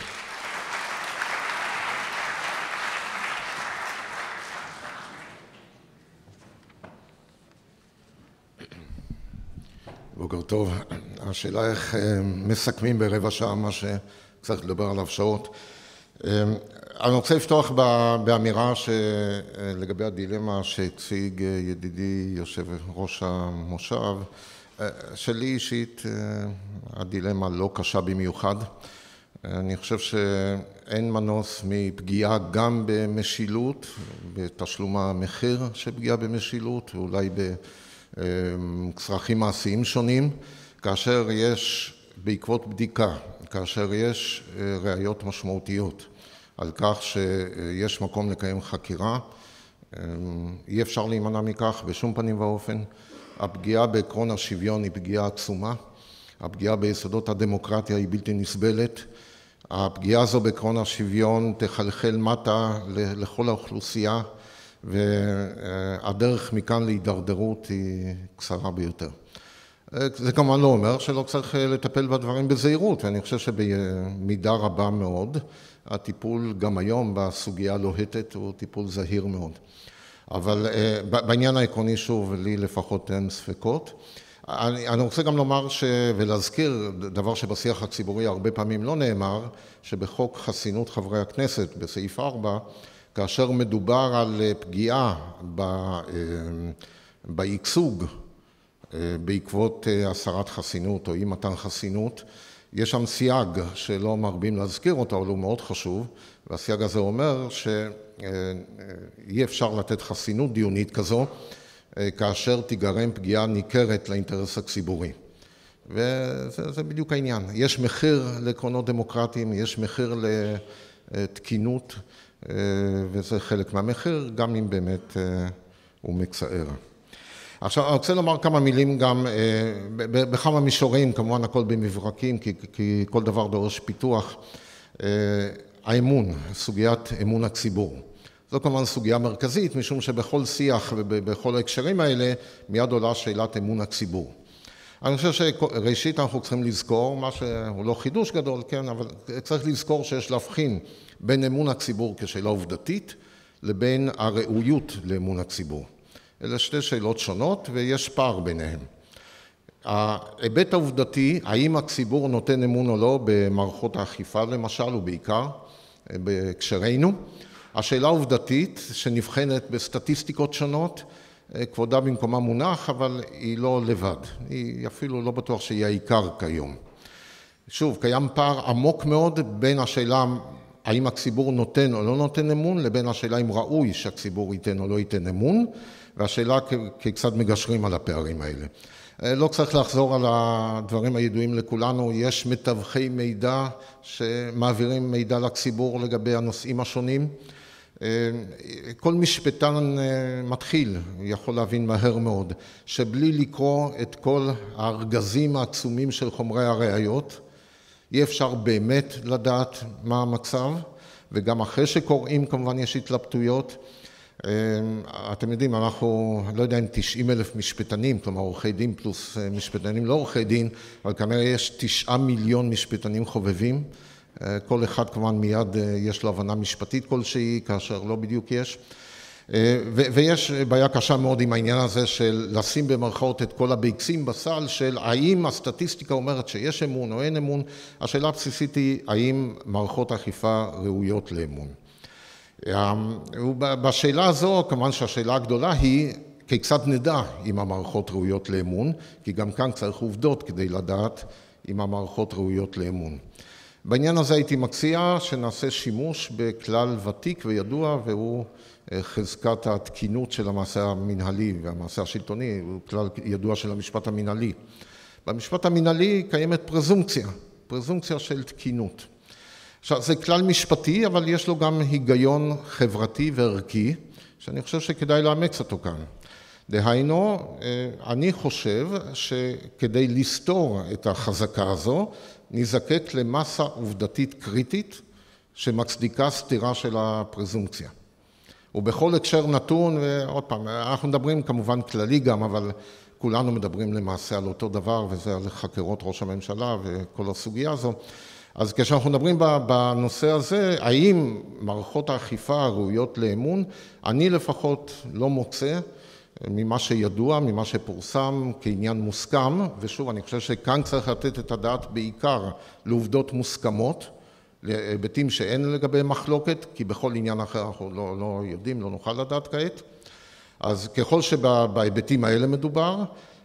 בוקר טוב. השאלה איך מסכמים ברבע שעה מה שצריך לדבר עליו שעות. אני רוצה לפתוח באמירה לגבי הדילמה שהציג ידידי יושב ראש המושב. שלי אישית הדילמה לא קשה במיוחד. אני חושב שאין מנוס מפגיעה גם במשילות, בתשלום המחיר של פגיעה במשילות, ואולי בצרכים מעשיים שונים, כאשר יש בעקבות בדיקה, כאשר יש ראיות משמעותיות על כך שיש מקום לקיים חקירה, אי אפשר להימנע מכך בשום פנים ואופן. הפגיעה בעקרון השוויון היא פגיעה עצומה, הפגיעה ביסודות הדמוקרטיה היא בלתי נסבלת, הפגיעה הזו בעקרון השוויון תחלחל מטה לכל האוכלוסייה, והדרך מכאן להידרדרות היא קצרה ביותר. זה כמובן לא אומר שלא צריך לטפל בדברים בזהירות, ואני חושב שבמידה רבה מאוד, הטיפול גם היום בסוגיה לוהטת הוא טיפול זהיר מאוד. אבל בעניין העקרוני שוב, לי לפחות אין ספקות. אני רוצה גם לומר ולהזכיר דבר שבשיח הציבורי הרבה פעמים לא נאמר, שבחוק חסינות חברי הכנסת בסעיף 4, כאשר מדובר על פגיעה בייצוג בעקבות הסרת חסינות או אי מתן חסינות, יש שם סייג שלא מרבים להזכיר אותו, אבל הוא מאוד חשוב, והסייג הזה אומר שאי אפשר לתת חסינות דיונית כזו, כאשר תיגרם פגיעה ניכרת לאינטרס הציבורי. וזה בדיוק העניין. יש מחיר לעקרונות דמוקרטיים, יש מחיר לתקינות, וזה חלק מהמחיר, גם אם באמת הוא מצער. עכשיו, אני רוצה לומר כמה מילים גם בכמה מישורים, כמובן הכל במברקים, כי כל דבר דורש פיתוח. האמון, סוגיית אמון הציבור. זו כמובן סוגיה מרכזית, משום שבכל שיח ובכל ההקשרים האלה, מיד עולה שאלת אמון הציבור. אני חושב שראשית אנחנו צריכים לזכור, מה שהוא לא חידוש גדול, כן, אבל צריך לזכור שיש להבחין בין אמון הציבור כשאלה עובדתית, לבין הראויות לאמון הציבור. אלה שתי שאלות שונות ויש פער ביניהם. ההיבט העובדתי, האם הציבור נותן אמון או לא במערכות האכיפה למשל, ובעיקר בהקשרנו. השאלה העובדתית שנבחנת בסטטיסטיקות שונות, כבודה במקומה מונח, אבל היא לא לבד. היא אפילו לא בטוח שהיא העיקר כיום. שוב, קיים פער עמוק מאוד בין השאלה האם הציבור נותן או לא נותן אמון, לבין השאלה אם ראוי שהציבור ייתן או לא ייתן אמון, והשאלה כיצד מגשרים על הפערים האלה. לא צריך לחזור על הדברים הידועים לכולנו, יש מתווכי מידע שמעבירים מידע לציבור לגבי הנושאים השונים, כל משפטן מתחיל יכול להבין מהר מאוד, שבלי לקרוא את כל הארגזים העצומים של חומרי הראיות, אי אפשר באמת לדעת מה המצב, וגם אחרי שקוראים כמובן יש התלבטויות. אתם יודעים, אנחנו לא יודע אם 90,000 משפטנים, כלומר עורכי דין פלוס משפטנים לא עורכי דין, אבל כנראה יש 9 מיליון משפטנים חובבים. כל אחד כמובן מיד יש לו הבנה משפטית כלשהי, כאשר לא בדיוק יש. ויש בעיה קשה מאוד עם העניין הזה של לשים במרכאות את כל הביצים בסל של האם הסטטיסטיקה אומרת שיש אמון או אין אמון. השאלה הבסיסית היא האם מערכות אכיפה ראויות לאמון. בשאלה הזו, כמובן שהשאלה הגדולה היא כיצד נדע אם המערכות ראויות לאמון, כי גם כאן צריך עובדות כדי לדעת אם המערכות ראויות לאמון. בעניין הזה הייתי מציע שנעשה שימוש בכלל ותיק וידוע, והוא חזקת התקינות של המעשה המנהלי והמעשה השלטוני, הוא כלל ידוע של המשפט המנהלי. במשפט המנהלי קיימת פרזומפציה של תקינות. עכשיו, זה כלל משפטי, אבל יש לו גם היגיון חברתי וערכי, שאני חושב שכדאי לאמץ אותו כאן. דהיינו, אני חושב שכדי לסתור את החזקה הזו, נזקק למסה עובדתית קריטית שמצדיקה סתירה של הפרזומפציה. ובכל הקשר נתון, ועוד פעם, אנחנו מדברים כמובן כללי גם, אבל כולנו מדברים למעשה על אותו דבר, וזה על חקירות ראש הממשלה וכל הסוגיה הזו. אז כשאנחנו מדברים בנושא הזה, האם מערכות האכיפה ראויות לאמון, אני לפחות לא מוצא ממה שידוע, ממה שפורסם כעניין מוסכם, ושוב, אני חושב שכאן צריך לתת את הדעת בעיקר לעובדות מוסכמות, להיבטים שאין לגבי מחלוקת, כי בכל עניין אחר אנחנו לא יודעים, לא נוכל לדעת כעת. אז ככל שבהיבטים האלה מדובר,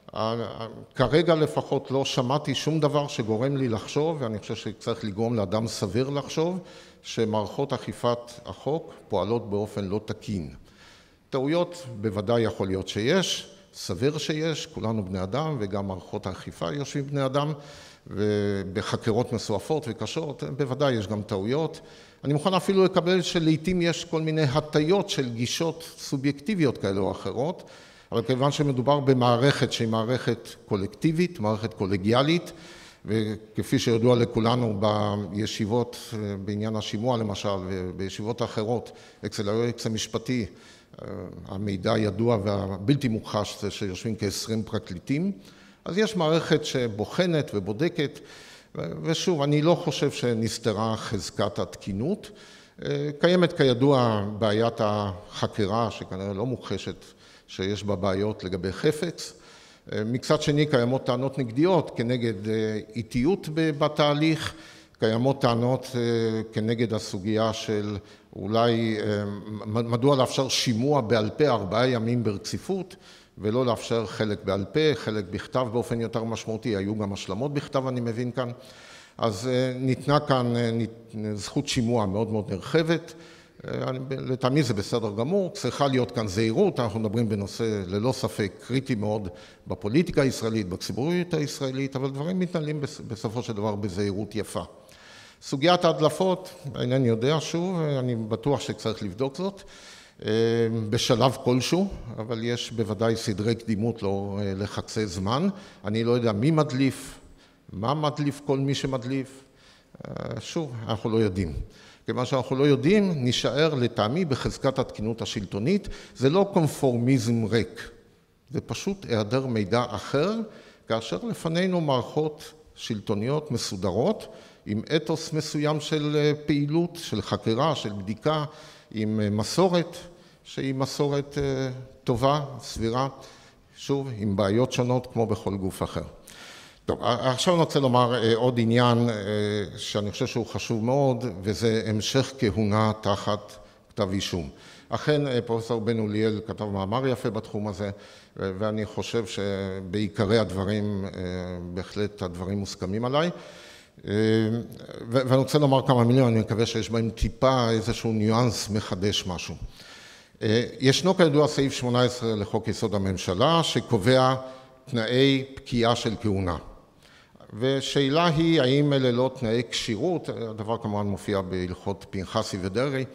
כרגע לפחות לא שמעתי שום דבר שגורם לי לחשוב, ואני חושב שצריך לגרום לאדם סביר לחשוב, שמערכות אכיפת החוק פועלות באופן לא תקין. טעויות בוודאי יכול להיות שיש, סביר שיש, כולנו בני אדם וגם מערכות האכיפה יושבים בני אדם, ובחקירות מסועפות וקשות בוודאי יש גם טעויות. אני מוכן אפילו לקבל שלעיתים יש כל מיני הטיות של גישות סובייקטיביות כאלה או אחרות, אבל כיוון שמדובר במערכת שהיא מערכת קולקטיבית, מערכת קולגיאלית, וכפי שידוע לכולנו בישיבות בעניין השימוע למשל, ובישיבות האחרות, אצל היועץ המשפטי, המידע ידוע והבלתי מוכחש זה שיושבים כ-20 פרקליטים, אז יש מערכת שבוחנת ובודקת, ושוב, אני לא חושב שנסתרה חזקת התקינות. קיימת כידוע בעיית החקירה, שכנראה לא מוכחשת, שיש בה בעיות לגבי חפץ. מצד שני, קיימות טענות נגדיות כנגד איטיות בתהליך, קיימות טענות כנגד הסוגיה של אולי מדוע לאפשר שימוע בעל פה 4 ימים ברציפות, ולא לאפשר חלק בעל פה, חלק בכתב באופן יותר משמעותי, היו גם השלמות בכתב אני מבין כאן. אז ניתנה כאן זכות שימוע מאוד מאוד נרחבת, לטעמי זה בסדר גמור, צריכה להיות כאן זהירות, אנחנו מדברים בנושא ללא ספק קריטי מאוד בפוליטיקה הישראלית, בציבוריות הישראלית, אבל דברים מתנהלים בסופו של דבר בזהירות יפה. סוגיית ההדלפות, אינני יודע שוב, אני בטוח שצריך לבדוק זאת, בשלב כלשהו, אבל יש בוודאי סדרי קדימות לא לחצי זמן. אני לא יודע מי מדליף, מה מדליף כל מי שמדליף. שוב, אנחנו לא יודעים. כיוון שאנחנו לא יודעים, נשאר לטעמי בחזקת התקינות השלטונית. זה לא קונפורמיזם ריק, זה פשוט היעדר מידע אחר, כאשר לפנינו מערכות שלטוניות מסודרות, עם אתוס מסוים של פעילות, של חקירה, של בדיקה, עם מסורת, שהיא מסורת טובה, סבירה, שוב, עם בעיות שונות כמו בכל גוף אחר. טוב, עכשיו אני רוצה לומר עוד עניין שאני חושב שהוא חשוב מאוד, וזה המשך כהונה תחת כתב אישום. אכן, פרופסור בן אוליאל כתב מאמר יפה בתחום הזה, ואני חושב שבעיקרי הדברים, בהחלט הדברים מוסכמים עליי. ואני רוצה לומר כמה מילים, אני מקווה שיש בהם טיפה איזשהו ניואנס מחדש משהו. ישנו כידוע סעיף 18 לחוק יסוד הממשלה, שקובע תנאי פקיעה של כהונה. ושאלה היא, האם אלה לא תנאי כשירות, הדבר כמובן מופיע בהלכות פנחסי ודרעי,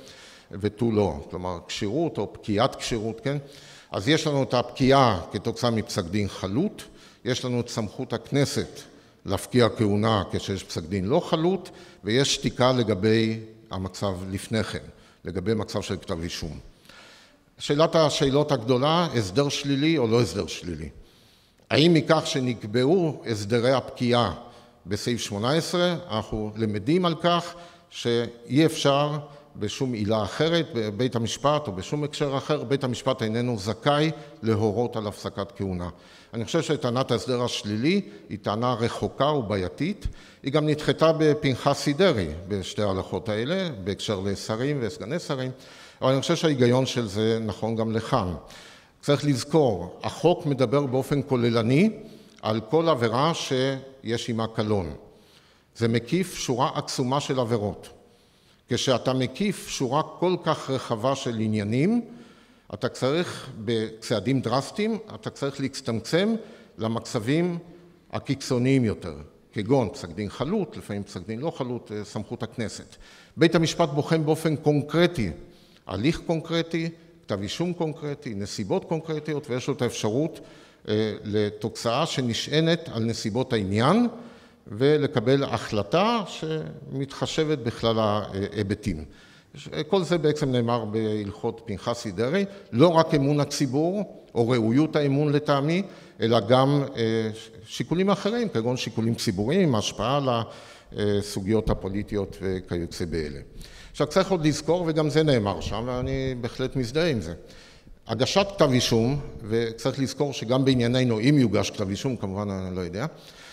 ותו לא, כלומר כשירות או פקיעת כשירות, כן? אז יש לנו את הפקיעה כתוצאה מפסק דין חלוט, יש לנו את סמכות הכנסת להפקיע כהונה כשיש פסק דין לא חלוט, ויש שתיקה לגבי המצב לפני כן, לגבי מצב של כתב אישום. שאלת השאלות הגדולה, הסדר שלילי או לא הסדר שלילי? האם מכך שנקבעו הסדרי הפקיעה בסעיף 18, אנחנו למדים על כך שאי אפשר בשום עילה אחרת, בבית המשפט או בשום הקשר אחר, בית המשפט איננו זכאי להורות על הפסקת כהונה. אני חושב שטענת ההסדר השלילי היא טענה רחוקה ובעייתית, היא גם נדחתה בפנחסי דרעי בשתי ההלכות האלה, בהקשר לשרים וסגני שרים, אבל אני חושב שההיגיון של זה נכון גם לכאן. צריך לזכור, החוק מדבר באופן כוללני על כל עבירה שיש עמה קלון. זה מקיף שורה עצומה של עבירות. כשאתה מקיף שורה כל כך רחבה של עניינים, אתה צריך בצעדים דרסטיים, אתה צריך להצטמצם למצבים הקיצוניים יותר, כגון פסק דין חלוט, לפעמים פסק דין לא חלוט, סמכות הכנסת. בית המשפט בוחן באופן קונקרטי, הליך קונקרטי, כתב אישום קונקרטי, נסיבות קונקרטיות, ויש לו את האפשרות לתוצאה שנשענת על נסיבות העניין, ולקבל החלטה שמתחשבת בכלל ההיבטים. כל זה בעצם נאמר בהלכות פנחסי דרעי, לא רק אמון הציבור או ראויות האמון לטעמי, אלא גם שיקולים אחרים, כגון שיקולים ציבוריים, השפעה על הסוגיות הפוליטיות וכיוצא באלה. עכשיו צריך עוד לזכור, וגם זה נאמר שם, ואני בהחלט מזדהה עם זה. הגשת כתב אישום, וצריך לזכור שגם בענייננו, אם יוגש כתב אישום, כמובן אני לא יודע,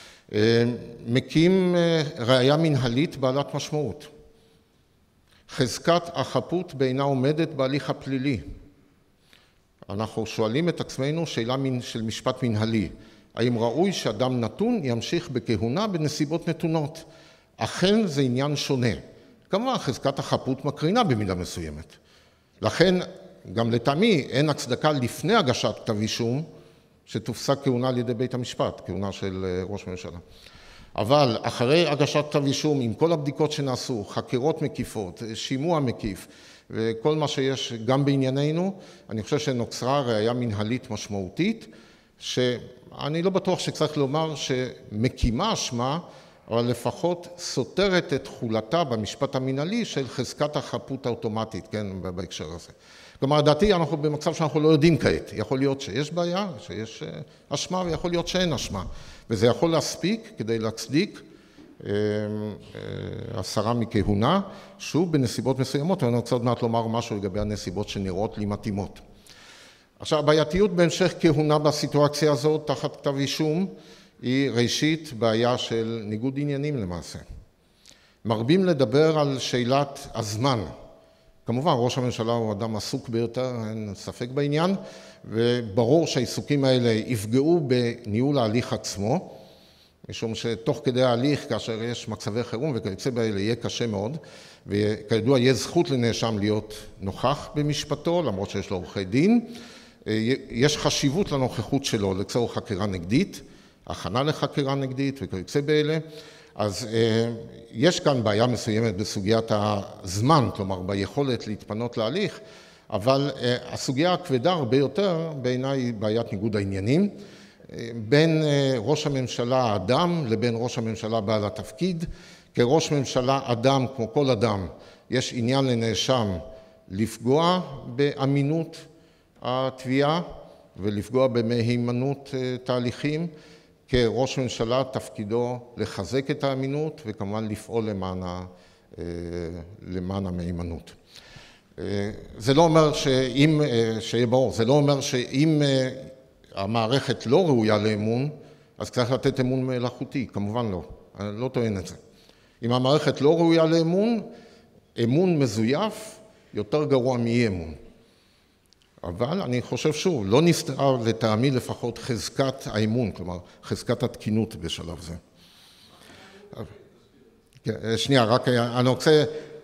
מקים ראיה מנהלית בעלת משמעות. חזקת החפות בעינה עומדת בהליך הפלילי. אנחנו שואלים את עצמנו שאלה של משפט מנהלי. האם ראוי שאדם נתון ימשיך בכהונה בנסיבות נתונות? אכן זה עניין שונה. כמובן חזקת החפות מקרינה במידה מסוימת. לכן גם לטעמי אין הצדקה לפני הגשת כתב אישום שתופסק כהונה על ידי בית המשפט, כהונה של ראש ממשלה. אבל אחרי הגשת כתב אישום, עם כל הבדיקות שנעשו, חקירות מקיפות, שימוע מקיף, וכל מה שיש גם בענייננו, אני חושב שנוצרה ראיה מנהלית משמעותית, שאני לא בטוח שצריך לומר שמקימה אשמה, אבל לפחות סותרת את תחולתה במשפט המנהלי של חזקת החפות האוטומטית, כן, בהקשר הזה. כלומר, לדעתי אנחנו במצב שאנחנו לא יודעים כעת. יכול להיות שיש בעיה, שיש אשמה, ויכול להיות שאין אשמה. וזה יכול להספיק כדי להצדיק הסרה מכהונה, שוב בנסיבות מסוימות, ואני רוצה עוד מעט לומר משהו לגבי הנסיבות שנראות לי מתאימות. עכשיו, הבעייתיות בהמשך כהונה בסיטואציה הזאת, תחת כתב אישום, היא ראשית בעיה של ניגוד עניינים למעשה. מרבים לדבר על שאלת הזמן. כמובן, ראש הממשלה הוא אדם עסוק ביותר, אין ספק בעניין, וברור שהעיסוקים האלה יפגעו בניהול ההליך עצמו, משום שתוך כדי ההליך, כאשר יש מצבי חירום וכיוצא באלה, יהיה קשה מאוד, וכידוע, יהיה זכות לנאשם להיות נוכח במשפטו, למרות שיש לו עורכי דין. יש חשיבות לנוכחות שלו לצורך חקירה נגדית, הכנה לחקירה נגדית וכיוצא באלה. אז יש כאן בעיה מסוימת בסוגיית הזמן, כלומר ביכולת להתפנות להליך, אבל הסוגיה הכבדה הרבה יותר בעיניי היא בעיית ניגוד העניינים, בין ראש הממשלה האדם לבין ראש הממשלה בעל התפקיד. כראש ממשלה אדם, כמו כל אדם, יש עניין לנאשם לפגוע באמינות התביעה ולפגוע במהימנות תהליכים. כראש ממשלה תפקידו לחזק את האמינות וכמובן לפעול למען המהימנות. זה לא אומר שיהיה ברור, זה לא אומר שאם המערכת לא ראויה לאמון, אז צריך לתת אמון מלאכותי, כמובן לא, אני לא טוען את זה. אם המערכת לא ראויה לאמון, אמון מזויף יותר גרוע מאי אמון. אבל אני חושב שוב, לא נסתרה לטעמי לפחות חזקת האמון, כלומר חזקת התקינות בשלב זה. שנייה, רק אני רוצה...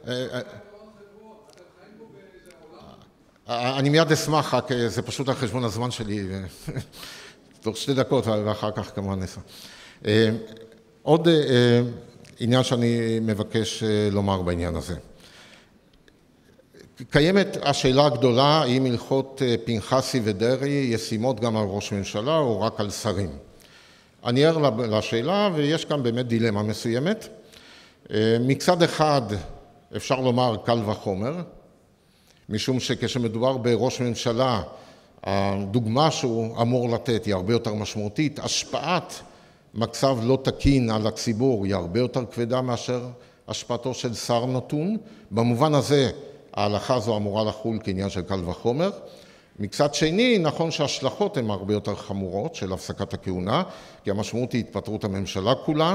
אני מיד אשמח, רק זה פשוט על חשבון הזמן שלי, תוך 2 דקות ואחר כך כמובן נסע. עוד עניין שאני מבקש לומר בעניין הזה. קיימת השאלה הגדולה, האם הלכות פנחסי ודרעי ישימות גם על ראש ממשלה או רק על שרים. אני ער לשאלה, ויש כאן באמת דילמה מסוימת. מצד אחד אפשר לומר קל וחומר, משום שכשמדובר בראש ממשלה, הדוגמה שהוא אמור לתת היא הרבה יותר משמעותית, השפעת מצב לא תקין על הציבור היא הרבה יותר כבדה מאשר השפעתו של שר נתון. במובן הזה ההלכה הזו אמורה לחול כעניין של קל וחומר. מצד שני, נכון שההשלכות הן הרבה יותר חמורות של הפסקת הכהונה, כי המשמעות היא התפטרות הממשלה כולה,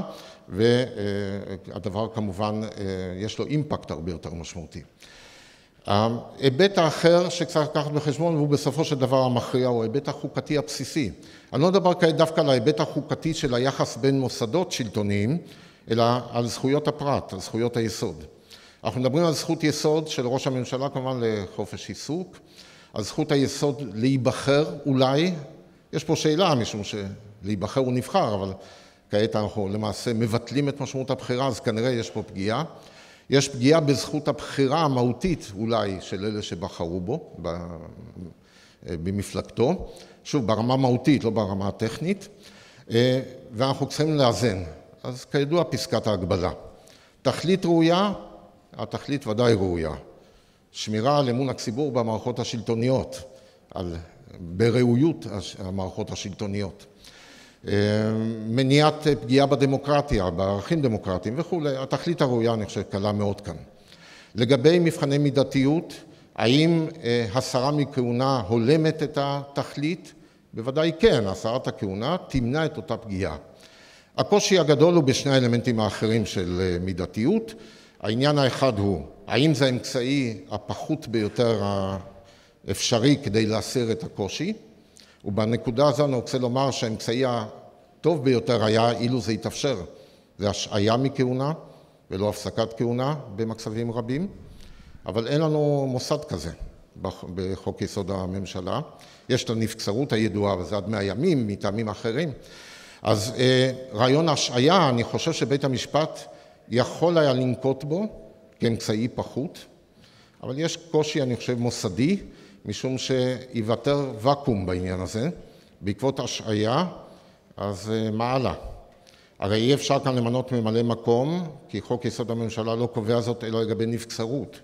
והדבר כמובן יש לו אימפקט הרבה יותר משמעותי. ההיבט האחר שצריך לקחת בחשבון, והוא בסופו של דבר המכריע, הוא ההיבט החוקתי הבסיסי. אני לא מדבר כעת דווקא על ההיבט החוקתי של היחס בין מוסדות שלטוניים, אלא על זכויות הפרט, על זכויות היסוד. אנחנו מדברים על זכות יסוד של ראש הממשלה, כמובן לחופש עיסוק, על זכות היסוד להיבחר אולי, יש פה שאלה משום שלהיבחר הוא נבחר, אבל כעת אנחנו למעשה מבטלים את משמעות הבחירה, אז כנראה יש פה פגיעה. יש פגיעה בזכות הבחירה המהותית אולי של אלה שבחרו בו, במפלגתו, שוב ברמה מהותית, לא ברמה הטכנית, ואנחנו צריכים לאזן. אז כידוע פסקת ההגבלה. תכלית ראויה, התכלית ודאי ראויה. שמירה על אמון הציבור במערכות השלטוניות, בראויות המערכות השלטוניות. מניעת פגיעה בדמוקרטיה, בערכים דמוקרטיים וכו'. התכלית הראויה אני חושב קלה מאוד כאן. לגבי מבחני מידתיות, האם הסרה מכהונה הולמת את התכלית? בוודאי כן, הסרת הכהונה תמנע את אותה פגיעה. הקושי הגדול הוא בשני האלמנטים האחרים של מידתיות. העניין האחד הוא, האם זה האמצעי הפחות ביותר האפשרי כדי להסיר את הקושי? ובנקודה הזו אני רוצה לומר שהאמצעי הטוב ביותר היה אילו זה יתאפשר. זה השעיה מכהונה ולא הפסקת כהונה במצבים רבים, אבל אין לנו מוסד כזה בחוק יסוד הממשלה. יש את הנבצרות הידועה וזה עד 100 ימים מטעמים אחרים. אז רעיון השעיה, אני חושב שבית המשפט יכול היה לנקוט בו כאמצעי פחות, אבל יש קושי אני חושב מוסדי, משום שיוותר וקום בעניין הזה, בעקבות השעיה, אז מה הלאה? הרי אי אפשר כאן למנות ממלא מקום, כי חוק יסוד הממשלה לא קובע זאת אלא לגבי נבצרות.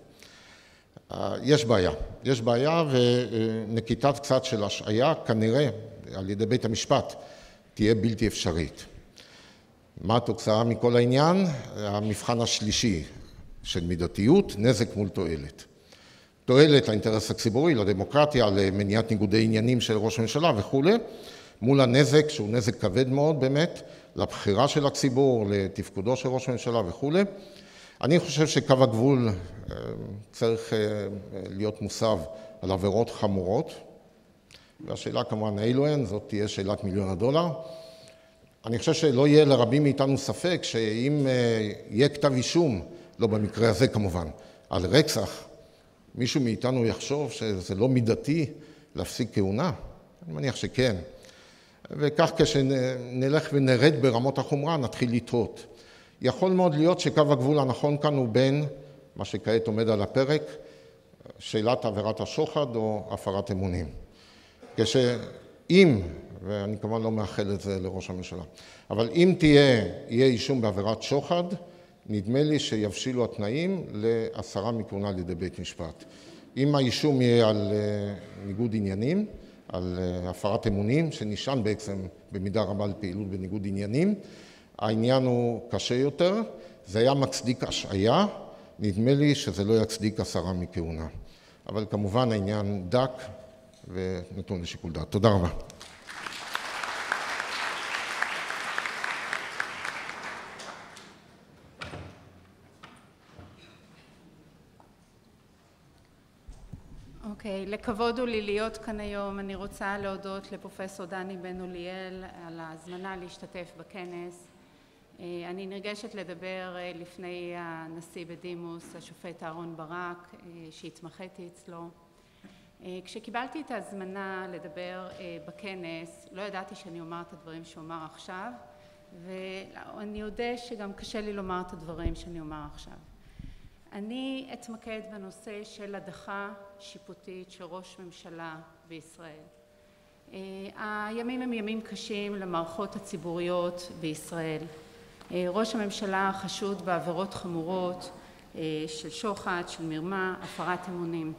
יש בעיה ונקיטת קצת של השעיה, כנראה על ידי בית המשפט, תהיה בלתי אפשרית. מה התוצאה מכל העניין? המבחן השלישי של מידתיות, נזק מול תועלת. תועלת לאינטרס הציבורי, לדמוקרטיה, למניעת ניגודי עניינים של ראש הממשלה וכו', מול הנזק, שהוא נזק כבד מאוד באמת, לבחירה של הציבור, לתפקודו של ראש הממשלה וכו'. אני חושב שקו הגבול צריך להיות מוסב על עבירות חמורות, והשאלה כמובן אילו הן, זאת תהיה שאלת $1,000,000. אני חושב שלא יהיה לרבים מאיתנו ספק שאם יהיה כתב אישום, לא במקרה הזה כמובן, על רצח, מישהו מאיתנו יחשוב שזה לא מידתי להפסיק כהונה? אני מניח שכן. וכך כשנלך ונרד ברמות החומרה, נתחיל לתהות. יכול מאוד להיות שקו הגבול הנכון כאן הוא בין מה שכעת עומד על הפרק, שאלת עבירת השוחד או הפרת אמונים. כשאם, ואני כמובן לא מאחל את זה לראש הממשלה, אבל אם יהיה אישום בעבירת שוחד, נדמה לי שיבשילו התנאים להסרה מכהונה על ידי בית משפט. אם האישום יהיה על ניגוד עניינים, על הפרת אמונים, שנשען בעצם במידה רבה על פעילות בניגוד עניינים, העניין הוא קשה יותר, זה היה מצדיק השעיה, נדמה לי שזה לא יצדיק הסרה מכהונה. אבל כמובן העניין דק ונתון לשיקול דעת. תודה רבה. אוקיי, לכבוד הוא לי להיות כאן היום. אני רוצה להודות לפרופסור דני בן אוליאל על ההזמנה להשתתף בכנס. אני נרגשת לדבר לפני הנשיא בדימוס, השופט אהרן ברק, שהתמחיתי אצלו. כשקיבלתי את ההזמנה לדבר בכנס, לא ידעתי שאני אומר את הדברים שאומר עכשיו, ואני יודע שגם קשה לי לומר את הדברים שאני אומר עכשיו. אני אתמקד בנושא של הדחה שיפוטית של ראש ממשלה בישראל. הימים הם ימים קשים למערכות הציבוריות בישראל. ראש הממשלה חשוד בעבירות חמורות של שוחד, של מרמה, הפרת אמונים.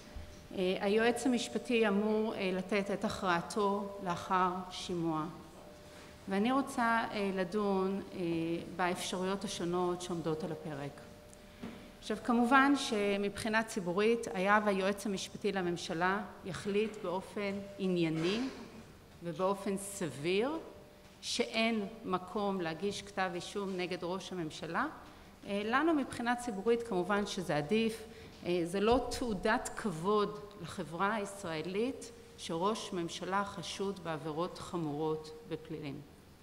היועץ המשפטי אמור לתת את הכרעתו לאחר שימוע. ואני רוצה לדון באפשרויות השונות שעומדות על הפרק. עכשיו, כמובן שמבחינה ציבורית היה והיועץ המשפטי לממשלה יחליט באופן ענייני ובאופן סביר שאין מקום להגיש כתב אישום נגד ראש הממשלה. לנו מבחינה ציבורית כמובן שזה עדיף, זה לא תעודת כבוד לחברה הישראלית שראש ממשלה חשוד בעבירות חמורות ופלילים.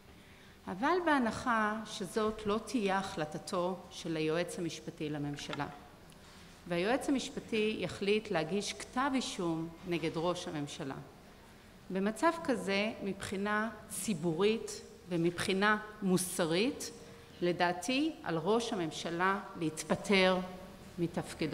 אבל בהנחה שזאת לא תהיה החלטתו של היועץ המשפטי לממשלה, והיועץ המשפטי יחליט להגיש כתב אישום נגד ראש הממשלה. במצב כזה, מבחינה ציבורית ומבחינה מוסרית, לדעתי על ראש הממשלה להתפטר מתפקידו.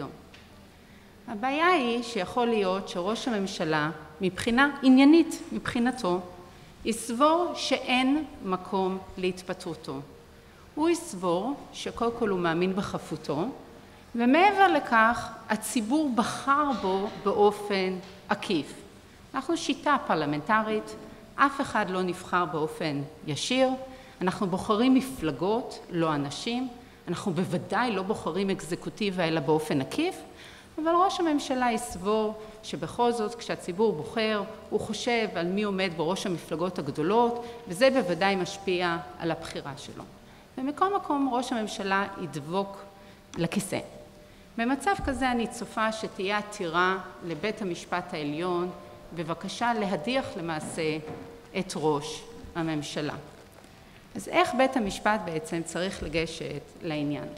הבעיה היא שיכול להיות שראש הממשלה מבחינה עניינית, מבחינתו, יסבור שאין מקום להתפטרותו. הוא יסבור שקודם כל הוא מאמין בחפותו, ומעבר לכך הציבור בחר בו באופן עקיף. אנחנו שיטה פרלמנטרית, אף אחד לא נבחר באופן ישיר, אנחנו בוחרים מפלגות, לא אנשים, אנחנו בוודאי לא בוחרים אקזקוטיבה אלא באופן עקיף, אבל ראש הממשלה יסבור שבכל זאת כשהציבור בוחר הוא חושב על מי עומד בראש המפלגות הגדולות, וזה בוודאי משפיע על הבחירה שלו. ומכל מקום ראש הממשלה ידבוק לכיסא. במצב כזה אני צופה שתהיה עתירה לבית המשפט העליון בבקשה להדיח למעשה את ראש הממשלה. אז איך בית המשפט בעצם צריך לגשת לעניין?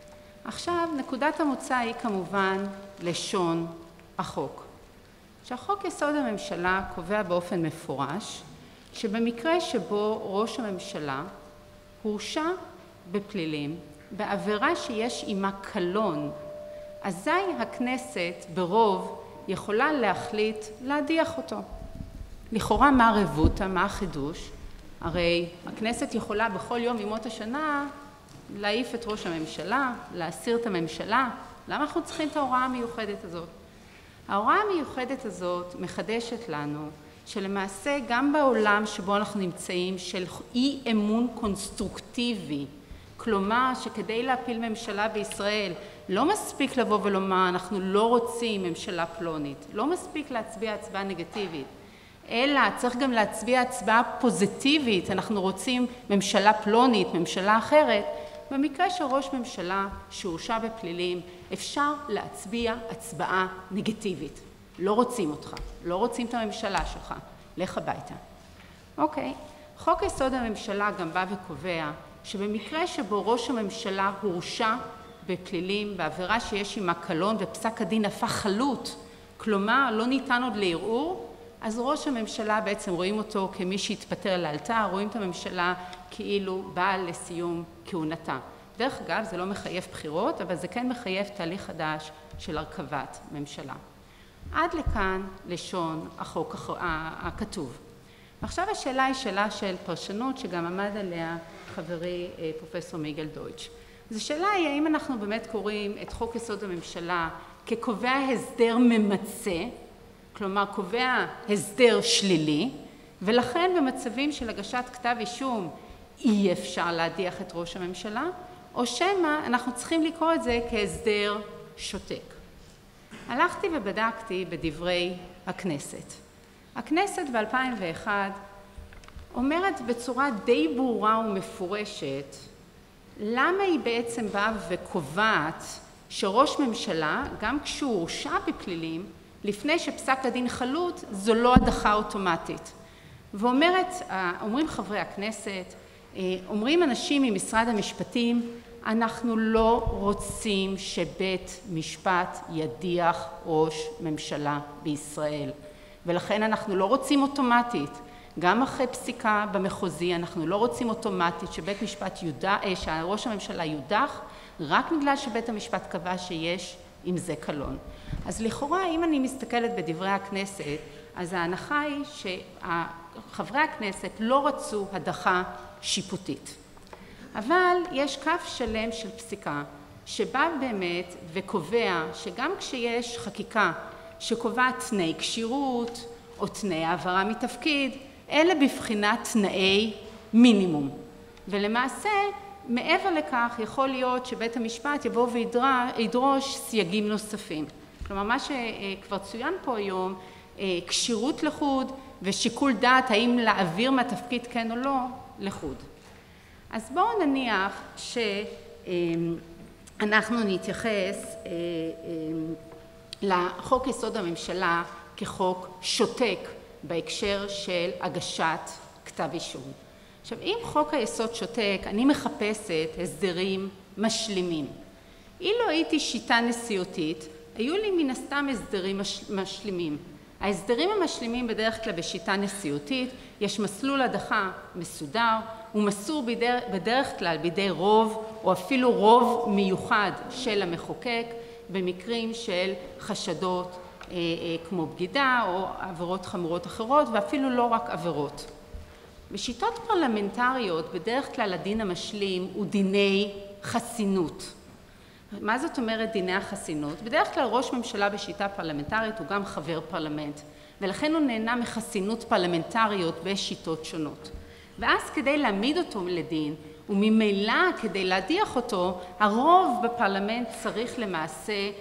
עכשיו נקודת המוצא היא כמובן לשון החוק. שהחוק יסוד הממשלה קובע באופן מפורש שבמקרה שבו ראש הממשלה הורשע בפלילים בעבירה שיש עימה קלון, אזי הכנסת ברוב יכולה להחליט להדיח אותו. לכאורה מה הרבותא, מה החידוש? הרי הכנסת יכולה בכל יום ימות השנה להעיף את ראש הממשלה, להסיר את הממשלה. למה אנחנו צריכים את ההוראה המיוחדת הזאת? ההוראה המיוחדת הזאת מחדשת לנו שלמעשה גם בעולם שבו אנחנו נמצאים של אי אמון קונסטרוקטיבי, כלומר שכדי להפיל ממשלה בישראל לא מספיק לבוא ולומר אנחנו לא רוצים ממשלה פלונית, לא מספיק להצביע הצבעה נגטיבית, אלא צריך גם להצביע הצבעה פוזיטיבית, אנחנו רוצים ממשלה פלונית, ממשלה אחרת. במקרה של ראש ממשלה שהורשע בפלילים, אפשר להצביע הצבעה נגטיבית. לא רוצים אותך, לא רוצים את הממשלה שלך, לך הביתה. אוקיי, חוק יסוד הממשלה גם בא וקובע שבמקרה שבו ראש הממשלה הורשע בפלילים, בעבירה שיש עימה קלון ופסק הדין הפך חלוט, כלומר לא ניתן עוד לערעור, אז ראש הממשלה בעצם רואים אותו כמי שהתפטר לאלתר, רואים את הממשלה כאילו באה לסיום כהונתה. דרך אגב, זה לא מחייב בחירות, אבל זה כן מחייב תהליך חדש של הרכבת ממשלה. עד לכאן לשון החוק הכתוב. עכשיו השאלה היא שאלה של פרשנות שגם עמד עליה חברי פרופסור מיגל דויטש. זו שאלה היא האם אנחנו באמת קוראים את חוק יסוד הממשלה כקובע הסדר ממצה, כלומר קובע הסדר שלילי, ולכן במצבים של הגשת כתב אישום אי אפשר להדיח את ראש הממשלה, או שמא אנחנו צריכים לקרוא את זה כהסדר שותק. הלכתי ובדקתי בדברי הכנסת. הכנסת ב-2001 אומרת בצורה די ברורה ומפורשת למה היא בעצם באה וקובעת שראש ממשלה, גם כשהוא הורשע בפלילים, לפני שפסק הדין חלוט, זו לא הדחה אוטומטית. אומרים חברי הכנסת, אומרים אנשים ממשרד המשפטים, אנחנו לא רוצים שבית משפט ידיח ראש ממשלה בישראל, ולכן אנחנו לא רוצים אוטומטית. גם אחרי פסיקה במחוזי אנחנו לא רוצים אוטומטית שבית משפט שראש הממשלה יודח, רק בגלל שבית המשפט קבע שיש עם זה קלון. אז לכאורה, אם אני מסתכלת בדברי הכנסת, אז ההנחה היא שחברי הכנסת לא רצו הדחה שיפוטית. אבל יש כף שלם של פסיקה שבא באמת וקובע שגם כשיש חקיקה שקובעת תנאי כשירות או תנאי העברה מתפקיד, אלה בבחינת תנאי מינימום. ולמעשה, מעבר לכך יכול להיות שבית המשפט יבוא וידרוש סייגים נוספים. כלומר, מה שכבר צוין פה היום, כשירות לחוד ושיקול דעת האם להעביר מהתפקיד כן או לא לחוד. אז בואו נניח שאנחנו נתייחס לחוק יסוד הממשלה כחוק שותק בהקשר של הגשת כתב אישום. עכשיו, אם חוק היסוד שותק, אני מחפשת הסדרים משלימים. אילו הייתי שיטה נשיאותית, היו לי מן הסתם הסדרים משלימים. ההסדרים המשלימים בדרך כלל בשיטה נשיאותית, יש מסלול הדחה מסודר, הוא מסור בדרך כלל בידי רוב או אפילו רוב מיוחד של המחוקק במקרים של חשדות כמו בגידה או עבירות חמורות אחרות ואפילו לא רק עבירות. בשיטות פרלמנטריות בדרך כלל הדין המשלים הוא דיני חסינות. מה זאת אומרת דיני החסינות? בדרך כלל ראש ממשלה בשיטה פרלמנטרית הוא גם חבר פרלמנט ולכן הוא נהנה מחסינות פרלמנטריות בשיטות שונות. ואז כדי להעמיד אותו לדין וממילא כדי להדיח אותו, הרוב בפרלמנט צריך למעשה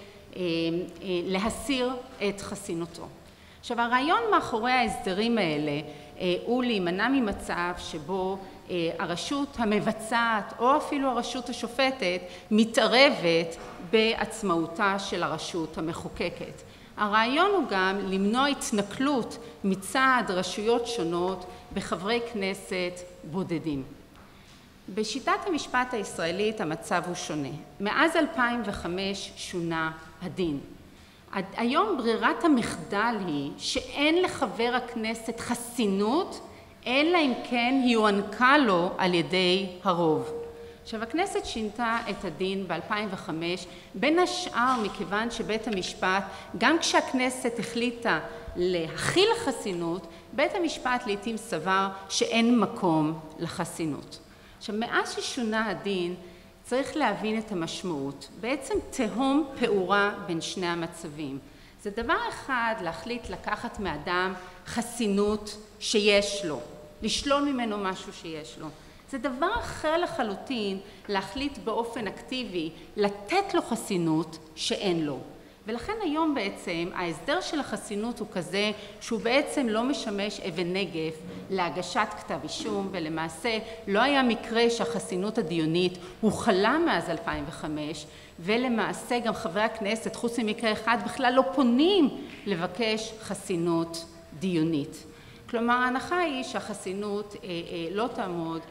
להסיר את חסינותו. עכשיו הרעיון מאחורי ההסדרים האלה הוא להימנע ממצב שבו הרשות המבצעת או אפילו הרשות השופטת מתערבת בעצמאותה של הרשות המחוקקת. הרעיון הוא גם למנוע התנכלות מצד רשויות שונות בחברי כנסת בודדים. בשיטת המשפט הישראלית המצב הוא שונה. מאז 2005 שונה הדין. היום ברירת המחדל היא שאין לחבר הכנסת חסינות, אלא אם כן היא הוענקה לו על ידי הרוב. עכשיו, הכנסת שינתה את הדין ב-2005, בין השאר מכיוון שבית המשפט, גם כשהכנסת החליטה להכיל חסינות, בית המשפט לעתים סבר שאין מקום לחסינות. עכשיו, מאז ששונה הדין, צריך להבין את המשמעות. בעצם תהום פעורה בין שני המצבים. זה דבר אחד להחליט לקחת מאדם חסינות שיש לו, לשלול ממנו משהו שיש לו. זה דבר אחר לחלוטין להחליט באופן אקטיבי לתת לו חסינות שאין לו. ולכן היום בעצם ההסדר של החסינות הוא כזה שהוא בעצם לא משמש אבן נגף להגשת כתב אישום, ולמעשה לא היה מקרה שהחסינות הדיונית הוחלה מאז 2005, ולמעשה גם חברי הכנסת חוץ ממקרה אחד בכלל לא פונים לבקש חסינות דיונית. כלומר ההנחה היא שהחסינות לא תעמוד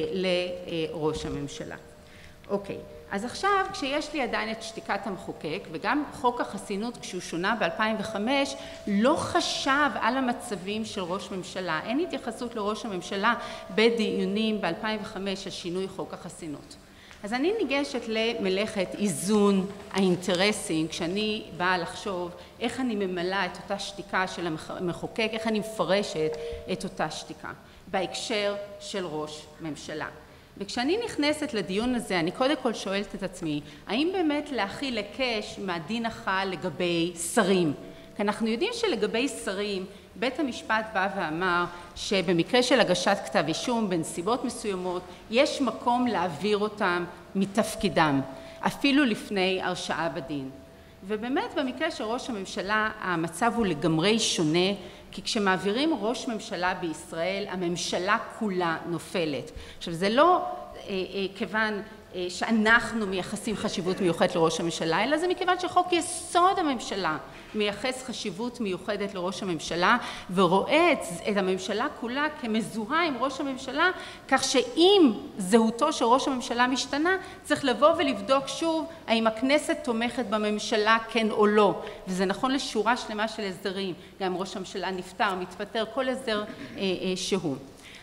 לראש הממשלה. אוקיי. אז עכשיו כשיש לי עדיין את שתיקת המחוקק וגם חוק החסינות כשהוא שונה ב-2005 לא חשב על המצבים של ראש ממשלה. אין התייחסות לראש הממשלה בדיונים ב-2005 על שינוי חוק החסינות. אז אני ניגשת למלאכת איזון האינטרסים כשאני באה לחשוב איך אני ממלאה את אותה שתיקה של המחוקק, איך אני מפרשת את אותה שתיקה בהקשר של ראש ממשלה. וכשאני נכנסת לדיון הזה, אני קודם כל שואלת את עצמי, האם באמת להכיל היקש מהדין החל לגבי שרים? כי אנחנו יודעים שלגבי שרים, בית המשפט בא ואמר שבמקרה של הגשת כתב אישום בנסיבות מסוימות, יש מקום להעביר אותם מתפקידם, אפילו לפני הרשעה בדין. ובאמת במקרה של ראש הממשלה המצב הוא לגמרי שונה, כי כשמעבירים ראש ממשלה בישראל, הממשלה כולה נופלת. עכשיו זה לא כיוון שאנחנו מייחסים חשיבות מיוחדת לראש הממשלה, אלא זה מכיוון שחוק יסוד הממשלה מייחס חשיבות מיוחדת לראש הממשלה, ורואה את הממשלה כולה כמזוהה עם ראש הממשלה, כך שאם זהותו של ראש הממשלה משתנה, צריך לבוא ולבדוק שוב האם הכנסת תומכת בממשלה כן או לא. וזה נכון לשורה שלמה של הסדרים, גם ראש הממשלה נפטר, מתפטר, כל הסדר שהוא.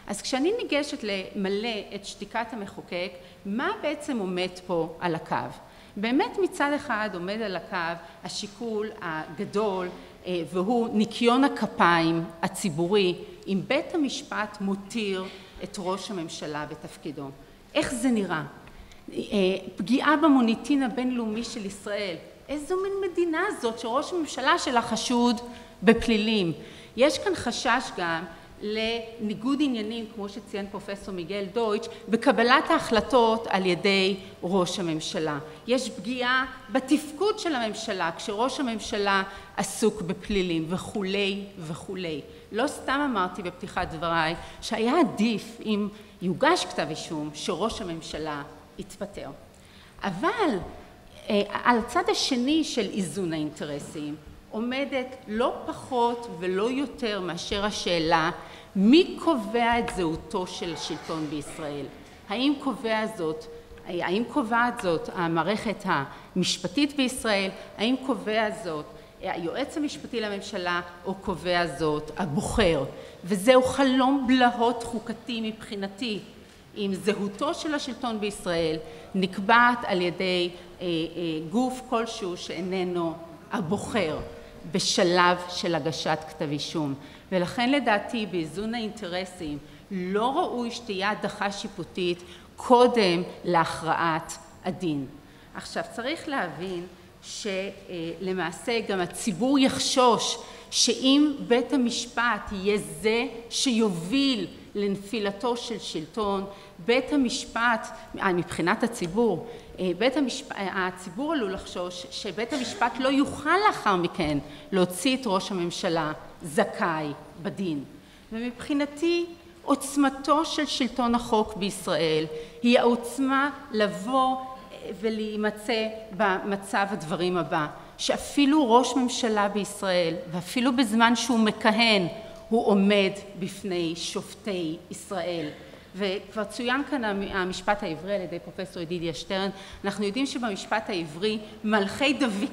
אז כשאני ניגשת למלא את שתיקת המחוקק, מה בעצם עומד פה על הקו? באמת מצד אחד עומד על הקו השיקול הגדול, והוא ניקיון הכפיים הציבורי, אם בית המשפט מותיר את ראש הממשלה בתפקידו. איך זה נראה? פגיעה במוניטין הבינלאומי של ישראל. איזו מין מדינה זאת שראש הממשלה שלה חשוד בפלילים? יש כאן חשש גם לניגוד עניינים, כמו שציין פרופסור מיגל דויטש, בקבלת ההחלטות על ידי ראש הממשלה. יש פגיעה בתפקוד של הממשלה, כשראש הממשלה עסוק בפלילים וכולי וכולי. לא סתם אמרתי בפתיחת דבריי שהיה עדיף אם יוגש כתב אישום שראש הממשלה יתפטר. אבל על הצד השני של איזון האינטרסים עומדת לא פחות ולא יותר מאשר השאלה מי קובע את זהותו של השלטון בישראל. האם קובעת זאת המערכת המשפטית בישראל? האם קובע זאת היועץ המשפטי לממשלה או קובע זאת הבוחר? וזהו חלום בלהות חוקתי מבחינתי. אם זהותו של השלטון בישראל נקבעת על ידי גוף כלשהו שאיננו הבוחר בשלב של הגשת כתב אישום. ולכן לדעתי באיזון האינטרסים לא ראוי שתהיה הדחה שיפוטית קודם להכרעת הדין. עכשיו צריך להבין שלמעשה גם הציבור יחשוש שאם בית המשפט יהיה זה שיוביל לנפילתו של שלטון, בית המשפט, מבחינת הציבור, הציבור עלול לחשוש שבית המשפט לא יוכל לאחר מכן להוציא את ראש הממשלה זכאי בדין. ומבחינתי עוצמתו של שלטון החוק בישראל היא העוצמה לבוא ולהימצא במצב הדברים הבא, שאפילו ראש ממשלה בישראל ואפילו בזמן שהוא מכהן הוא עומד בפני שופטי ישראל. וכבר צוין כאן המשפט העברי על ידי פרופסור ידידיה שטרן. אנחנו יודעים שבמשפט העברי מלכי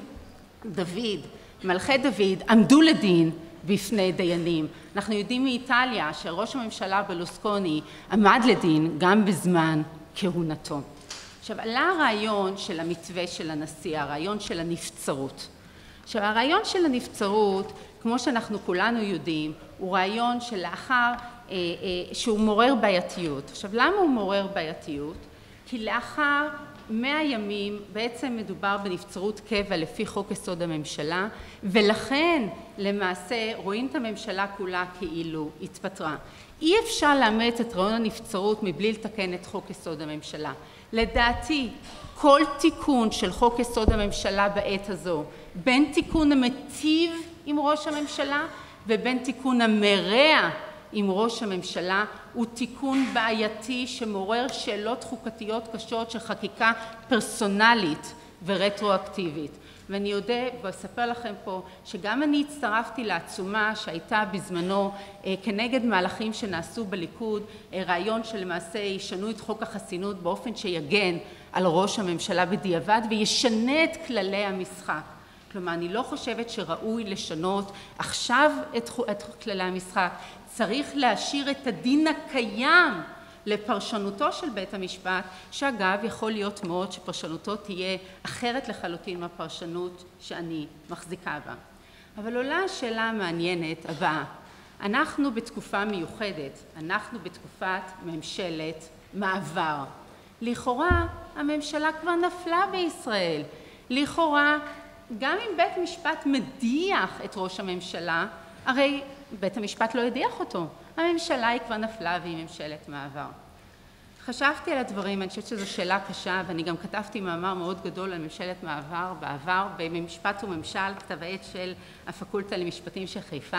דוד עמדו לדין בפני דיינים. אנחנו יודעים מאיטליה שראש הממשלה ברלוסקוני עמד לדין גם בזמן כהונתו. עכשיו עלה הרעיון של המתווה של הנשיא, הרעיון של הנבצרות. עכשיו הרעיון של הנבצרות, כמו שאנחנו כולנו יודעים, הוא רעיון שלאחר שהוא מעורר בעייתיות. עכשיו למה הוא מעורר בעייתיות? כי לאחר 100 ימים בעצם מדובר בנבצרות קבע לפי חוק יסוד הממשלה, ולכן למעשה רואים את הממשלה כולה כאילו התפטרה. אי אפשר לאמץ את רעיון הנבצרות מבלי לתקן את חוק יסוד הממשלה. לדעתי כל תיקון של חוק יסוד הממשלה בעת הזו, בין תיקון המטיב עם ראש הממשלה ובין תיקון המרע עם ראש הממשלה, הוא תיקון בעייתי שמעורר שאלות חוקתיות קשות של חקיקה פרסונלית ורטרואקטיבית. ואני יודע ואספר לכם פה שגם אני הצטרפתי לעצומה שהייתה בזמנו כנגד מהלכים שנעשו בליכוד, רעיון שלמעשה ישנו את חוק החסינות באופן שיגן על ראש הממשלה בדיעבד וישנה את כללי המשחק. כלומר, אני לא חושבת שראוי לשנות עכשיו את כללי המשחק. צריך להשאיר את הדין הקיים לפרשנותו של בית המשפט, שאגב יכול להיות מאוד שפרשנותו תהיה אחרת לחלוטין מהפרשנות שאני מחזיקה בה. אבל עולה השאלה המעניינת הבאה. אנחנו בתקופה מיוחדת, אנחנו בתקופת ממשלת מעבר. לכאורה הממשלה כבר נפלה בישראל. לכאורה גם אם בית משפט מדיח את ראש הממשלה, הרי בית המשפט לא ידיח אותו. הממשלה היא כבר נפלה והיא ממשלת מעבר. חשבתי על הדברים, אני חושבת שזו שאלה קשה, ואני גם כתבתי מאמר מאוד גדול על ממשלת מעבר בעבר, במשפט וממשל, כתב העת של הפקולטה למשפטים של חיפה.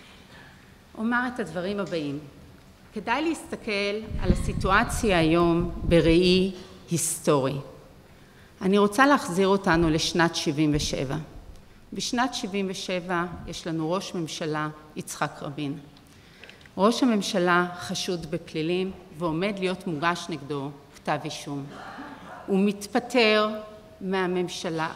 אומר את הדברים הבאים. כדאי להסתכל על הסיטואציה היום בראי היסטורי. אני רוצה להחזיר אותנו לשנת 77. בשנת 77 יש לנו ראש ממשלה יצחק רבין. ראש הממשלה חשוד בפלילים ועומד להיות מוגש נגדו כתב אישום. הוא מתפטר מהממשלה,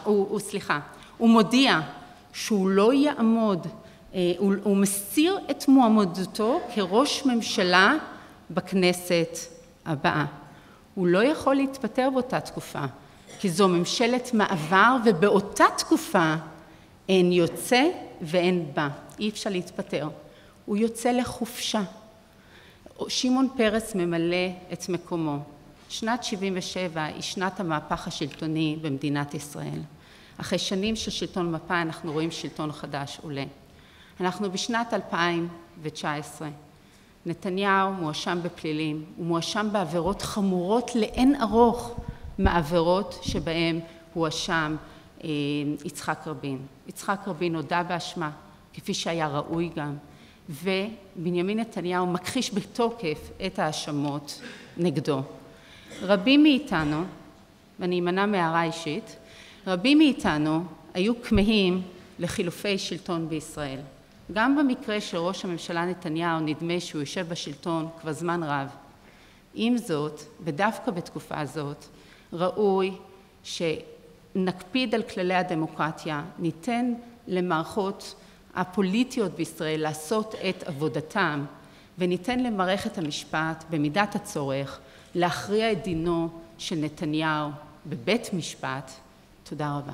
הוא מודיע שהוא לא יעמוד, הוא מסיר את מועמדותו כראש ממשלה בכנסת הבאה. הוא לא יכול להתפטר באותה תקופה, כי זו ממשלת מעבר, ובאותה תקופה אין יוצא ואין בא. אי אפשר להתפטר. הוא יוצא לחופשה. שמעון פרס ממלא את מקומו. שנת 77 היא שנת המהפך השלטוני במדינת ישראל. אחרי שנים של שלטון מפא"י אנחנו רואים שלטון חדש עולה. אנחנו בשנת 2019. נתניהו מואשם בפלילים, הוא מואשם בעבירות חמורות לאין ארוך מעבירות שבהם הואשם יצחק רבין. יצחק רבין הודה באשמה, כפי שהיה ראוי גם, ובנימין נתניהו מכחיש בתוקף את האשמות נגדו. רבים מאיתנו, ואני אמנע מהערה אישית, רבים מאיתנו היו כמהים לחילופי שלטון בישראל. גם במקרה של ראש הממשלה נתניהו נדמה שהוא יושב בשלטון כבר זמן רב. עם זאת, ודווקא בתקופה הזאת, ראוי שנקפיד על כללי הדמוקרטיה, ניתן למערכות הפוליטיות בישראל לעשות את עבודתם, וניתן למערכת המשפט במידת הצורך להכריע את דינו של נתניהו בבית משפט. תודה רבה.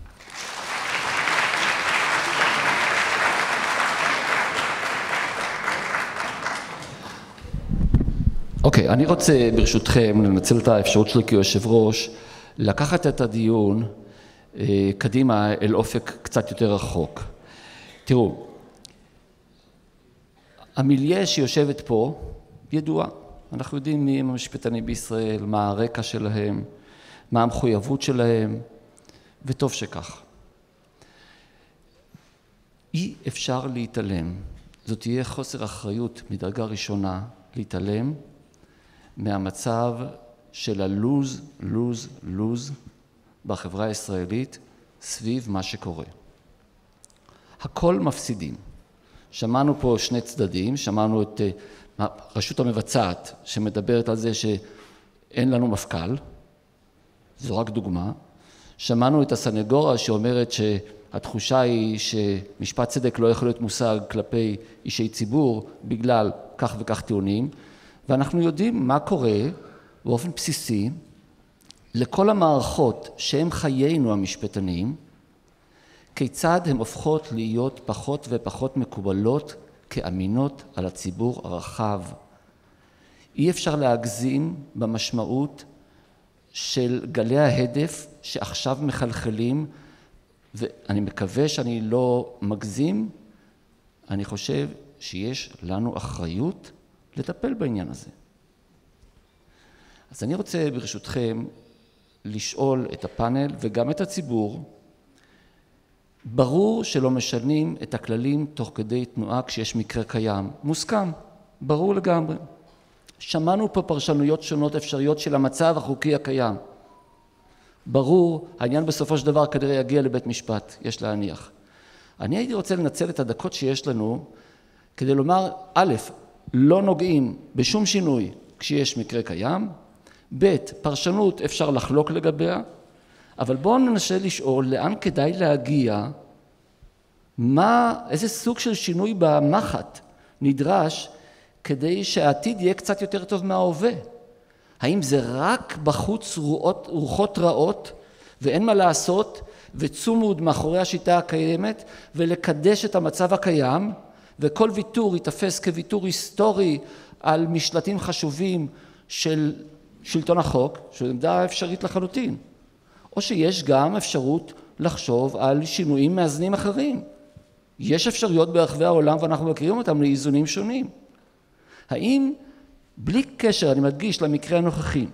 אוקיי, אני רוצה ברשותכם לנצל את האפשרות שלי כיושב ראש, לקחת את הדיון קדימה אל אופק קצת יותר רחוק. תראו, המיליה שיושבת פה ידועה. אנחנו יודעים מי הם המשפטנים בישראל, מה הרקע שלהם, מה המחויבות שלהם, וטוב שכך. אי אפשר להתעלם. זאת תהיה חוסר אחריות מדרגה ראשונה להתעלם מהמצב של הלוז בחברה הישראלית סביב מה שקורה. הכל מפסידים. שמענו פה שני צדדים, שמענו את הרשות המבצעת שמדברת על זה שאין לנו מפכ"ל, זו רק דוגמה. שמענו את הסנגוריה שאומרת שהתחושה היא שמשפט צדק לא יכול להיות מושג כלפי אישי ציבור בגלל כך וכך טיעונים, ואנחנו יודעים מה קורה באופן בסיסי לכל המערכות שהם חיינו המשפטנים, כיצד הן הופכות להיות פחות ופחות מקובלות כאמינות על הציבור הרחב. אי אפשר להגזים במשמעות של גלי ההדף שעכשיו מחלחלים, ואני מקווה שאני לא מגזים, אני חושב שיש לנו אחריות לטפל בעניין הזה. אז אני רוצה ברשותכם לשאול את הפאנל וגם את הציבור, ברור שלא משנים את הכללים תוך כדי תנועה כשיש מקרה קיים, מוסכם, ברור לגמרי. שמענו פה פרשנויות שונות אפשריות של המצב החוקי הקיים. ברור, העניין בסופו של דבר כנראה יגיע לבית משפט, יש להניח. אני הייתי רוצה לנצל את הדקות שיש לנו כדי לומר, א', לא נוגעים בשום שינוי כשיש מקרה קיים, ב', פרשנות אפשר לחלוק לגביה, אבל בואו ננסה לשאול לאן כדאי להגיע, איזה סוג של שינוי במחט נדרש כדי שהעתיד יהיה קצת יותר טוב מההווה. האם זה רק בחוץ רוחות רעות ואין מה לעשות וצומוד מאחורי השיטה הקיימת ולקדש את המצב הקיים וכל ויתור יתפס כוויתור היסטורי על משלטים חשובים של שלטון החוק, שזו עמדה אפשרית לחלוטין. או שיש גם אפשרות לחשוב על שינויים מאזנים אחרים. יש אפשרויות ברחבי העולם ואנחנו מכירים אותם לאיזונים שונים. האם בלי קשר, אני מדגיש, למקרה הנוכחי,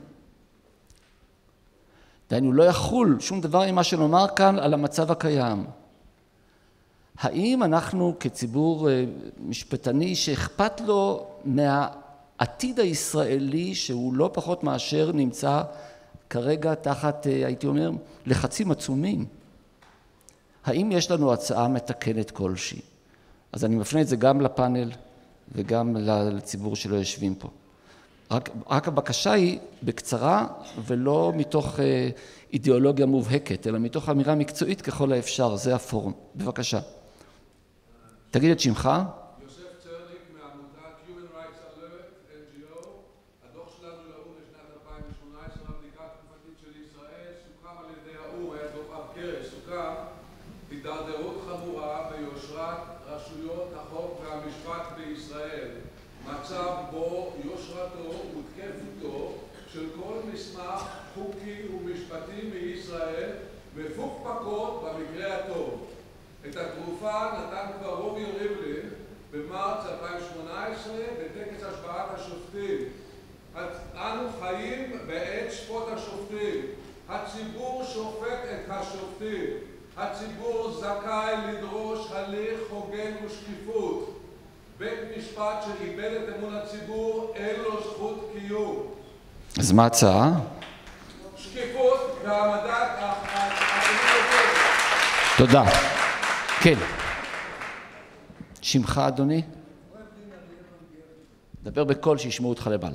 דהיינו לא יחול שום דבר ממה שנאמר כאן על המצב הקיים. האם אנחנו כציבור משפטני שאכפת לו מהעתיד הישראלי שהוא לא פחות מאשר נמצא כרגע תחת, הייתי אומר, לחצים עצומים, האם יש לנו הצעה מתקנת כלשהי? אז אני מפנה את זה גם לפאנל וגם לציבור שלא יושבים פה. רק הבקשה היא בקצרה ולא מתוך אידיאולוגיה מובהקת, אלא מתוך אמירה מקצועית ככל האפשר, זה הפורום. בבקשה. תגיד את שמך. יוסף צרניק מעמותת Human Rights Alert, NGO. הידרדרות חמורה ביושרת רשויות החוק והמשפט בישראל, מצב בו יושרתו ותקפותו של כל מסמך חוקי ומשפטי בישראל מפוקפקות במקרה הטוב. את התרופה נתן כבר רובי ריבלין במרץ 2018 בטקס השבעת השופטים. אנו חיים בעת שפוט השופטים. הציבור שופט את השופטים. הציבור זכאי לדרוש הליך הוגן ושקיפות. בית משפט שאיבד את אמון הציבור אין לו זכות קיום. אז מה ההצעה? שקיפות והעמדת תודה. כן. שמך, אדוני? דבר בקול שישמעו אותך למעלה.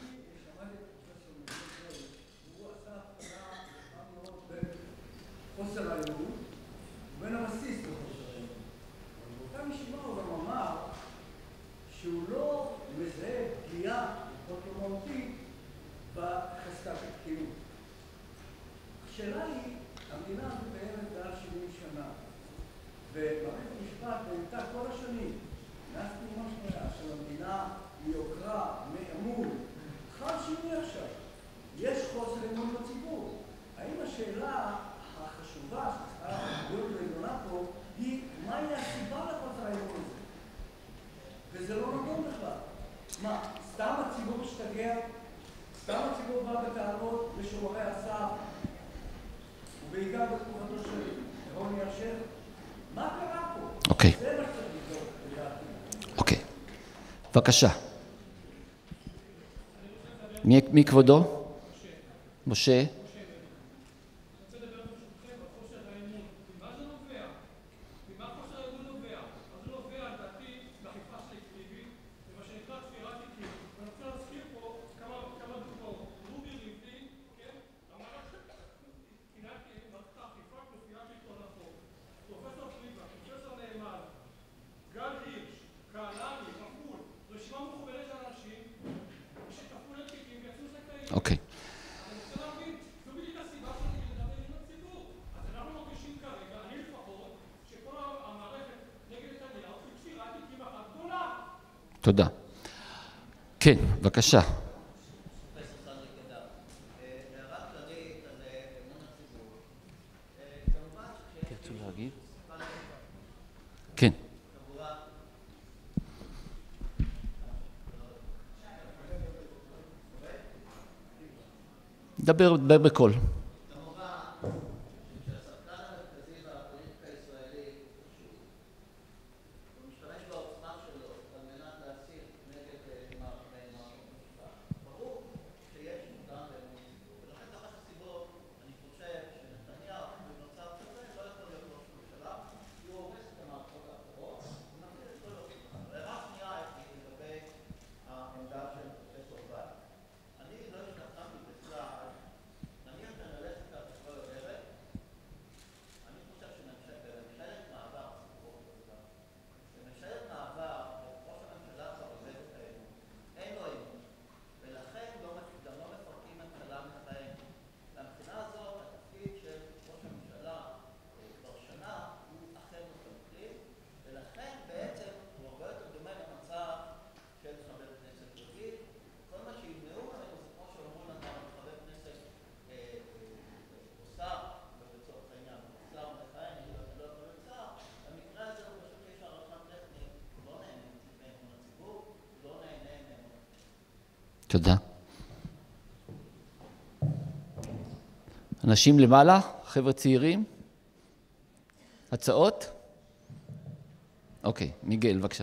שהוא לא מזהה פגיעה מהותית בחזקת הקיום. השאלה היא, המדינה הזו קיימת מעל 70 שנה, ומערכת המשפט נהנתה כל השנים, מאז קיומה של המדינה, מיוקרה, מאמון, חל שינוי עכשיו. יש חוסר אמון בציבור. האם השאלה החשובה שצריכה להיות לעיונה פה, היא מהי הסיבה לחוסר האמון הזה? וזה לא נדון בכלל. מה, סתם הציבור משתגע? סתם הציבור בא בטענות לשומרי הסף? ובעיקר בתקופתו של רוני אשר? מה קרה פה? אוקיי. זה מה שצריך לבדוק, לדעתי. אוקיי. בבקשה. מי כבודו? משה. אוקיי. תודה. כן, בבקשה. תרצו להגיב? כן. דבר בקול. תודה. אנשים למעלה, חבר'ה צעירים? הצעות? אוקיי, מיגל, בבקשה.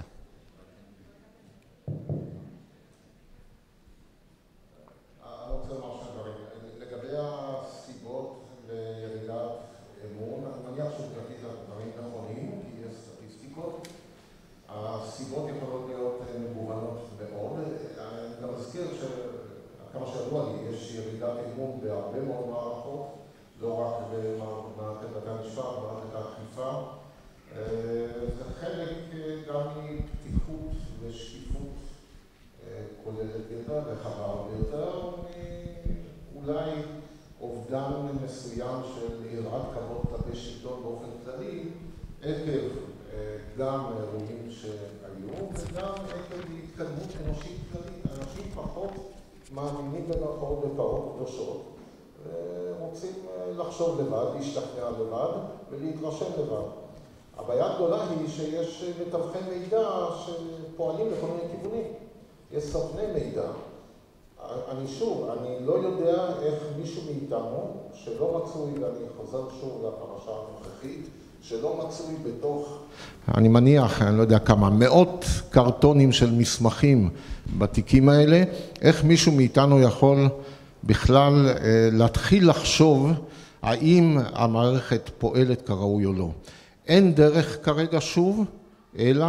לגבי הסיבות לירידת אמון, אני מניח שעובדתית הדברים נכונים, כי יש סטטיסטיקות. הסיבות יכולות להיות מגוונות מאוד. אני גם מזכיר שכמה שידוע לי, יש ירידת אמון בהרבה מאוד מערכות, לא רק במערכת בתי המשפט, במערכת האכיפה. זה חלק גם מפתיחות ושקיפות כוללת יותר וחבר יותר, אולי אובדן מסוים של יראת כבוד כלפי שלטון באופן כללי, עקב גם אירועים שהיו וגם עקב התקדמות אנושית כללית. אנשים פחות מאמינים במרכאות בפרות קדושות ורוצים לחשוב לבד, להשתכנע לבד ולהתרשם לבד. הבעיה הגדולה היא שיש מתווכי מידע שפועלים לכל מיני כיוונים. יש סוכני מידע. אני לא יודע איך מישהו מאיתנו שלא מצוי, ואני חוזר שוב לפרשה הנוכחית, שלא מצוי בתוך, אני מניח, אני לא יודע כמה, מאות קרטונים של מסמכים בתיקים האלה, איך מישהו מאיתנו יכול בכלל להתחיל לחשוב האם המערכת פועלת כראוי או לא. אין דרך כרגע שוב, אלא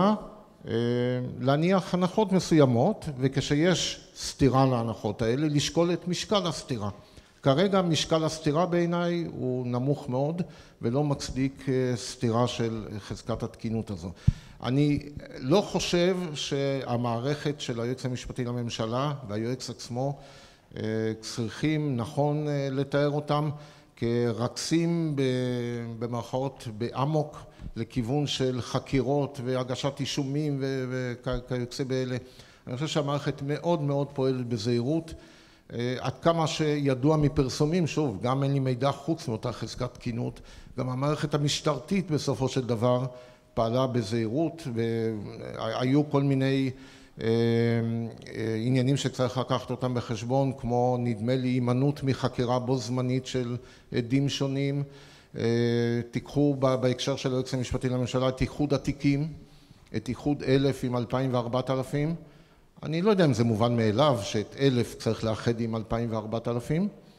להניח הנחות מסוימות, וכשיש סתירה להנחות האלה, לשקול את משקל הסתירה. כרגע משקל הסתירה בעיניי הוא נמוך מאוד, ולא מצדיק סתירה של חזקת התקינות הזו. אני לא חושב שהמערכת של היועץ המשפטי לממשלה והיועץ עצמו צריכים נכון לתאר אותם כרצים במרכאות באמוק לכיוון של חקירות והגשת אישומים וכיוצא באלה. אני חושב שהמערכת מאוד מאוד פועלת בזהירות. עד כמה שידוע מפרסומים, שוב, גם אין לי מידע חוץ מאותה חזקת תקינות, גם המערכת המשטרתית בסופו של דבר פעלה בזהירות, והיו כל מיני עניינים שצריך לקחת אותם בחשבון, כמו נדמה לי הימנעות מחקירה בו זמנית של עדים שונים. תיקחו בהקשר של היועץ המשפטי לממשלה את איחוד התיקים, את איחוד 1000 עם 2000 ו-4000. אני לא יודע אם זה מובן מאליו שאת 1000 צריך לאחד עם 2000 ו-4000.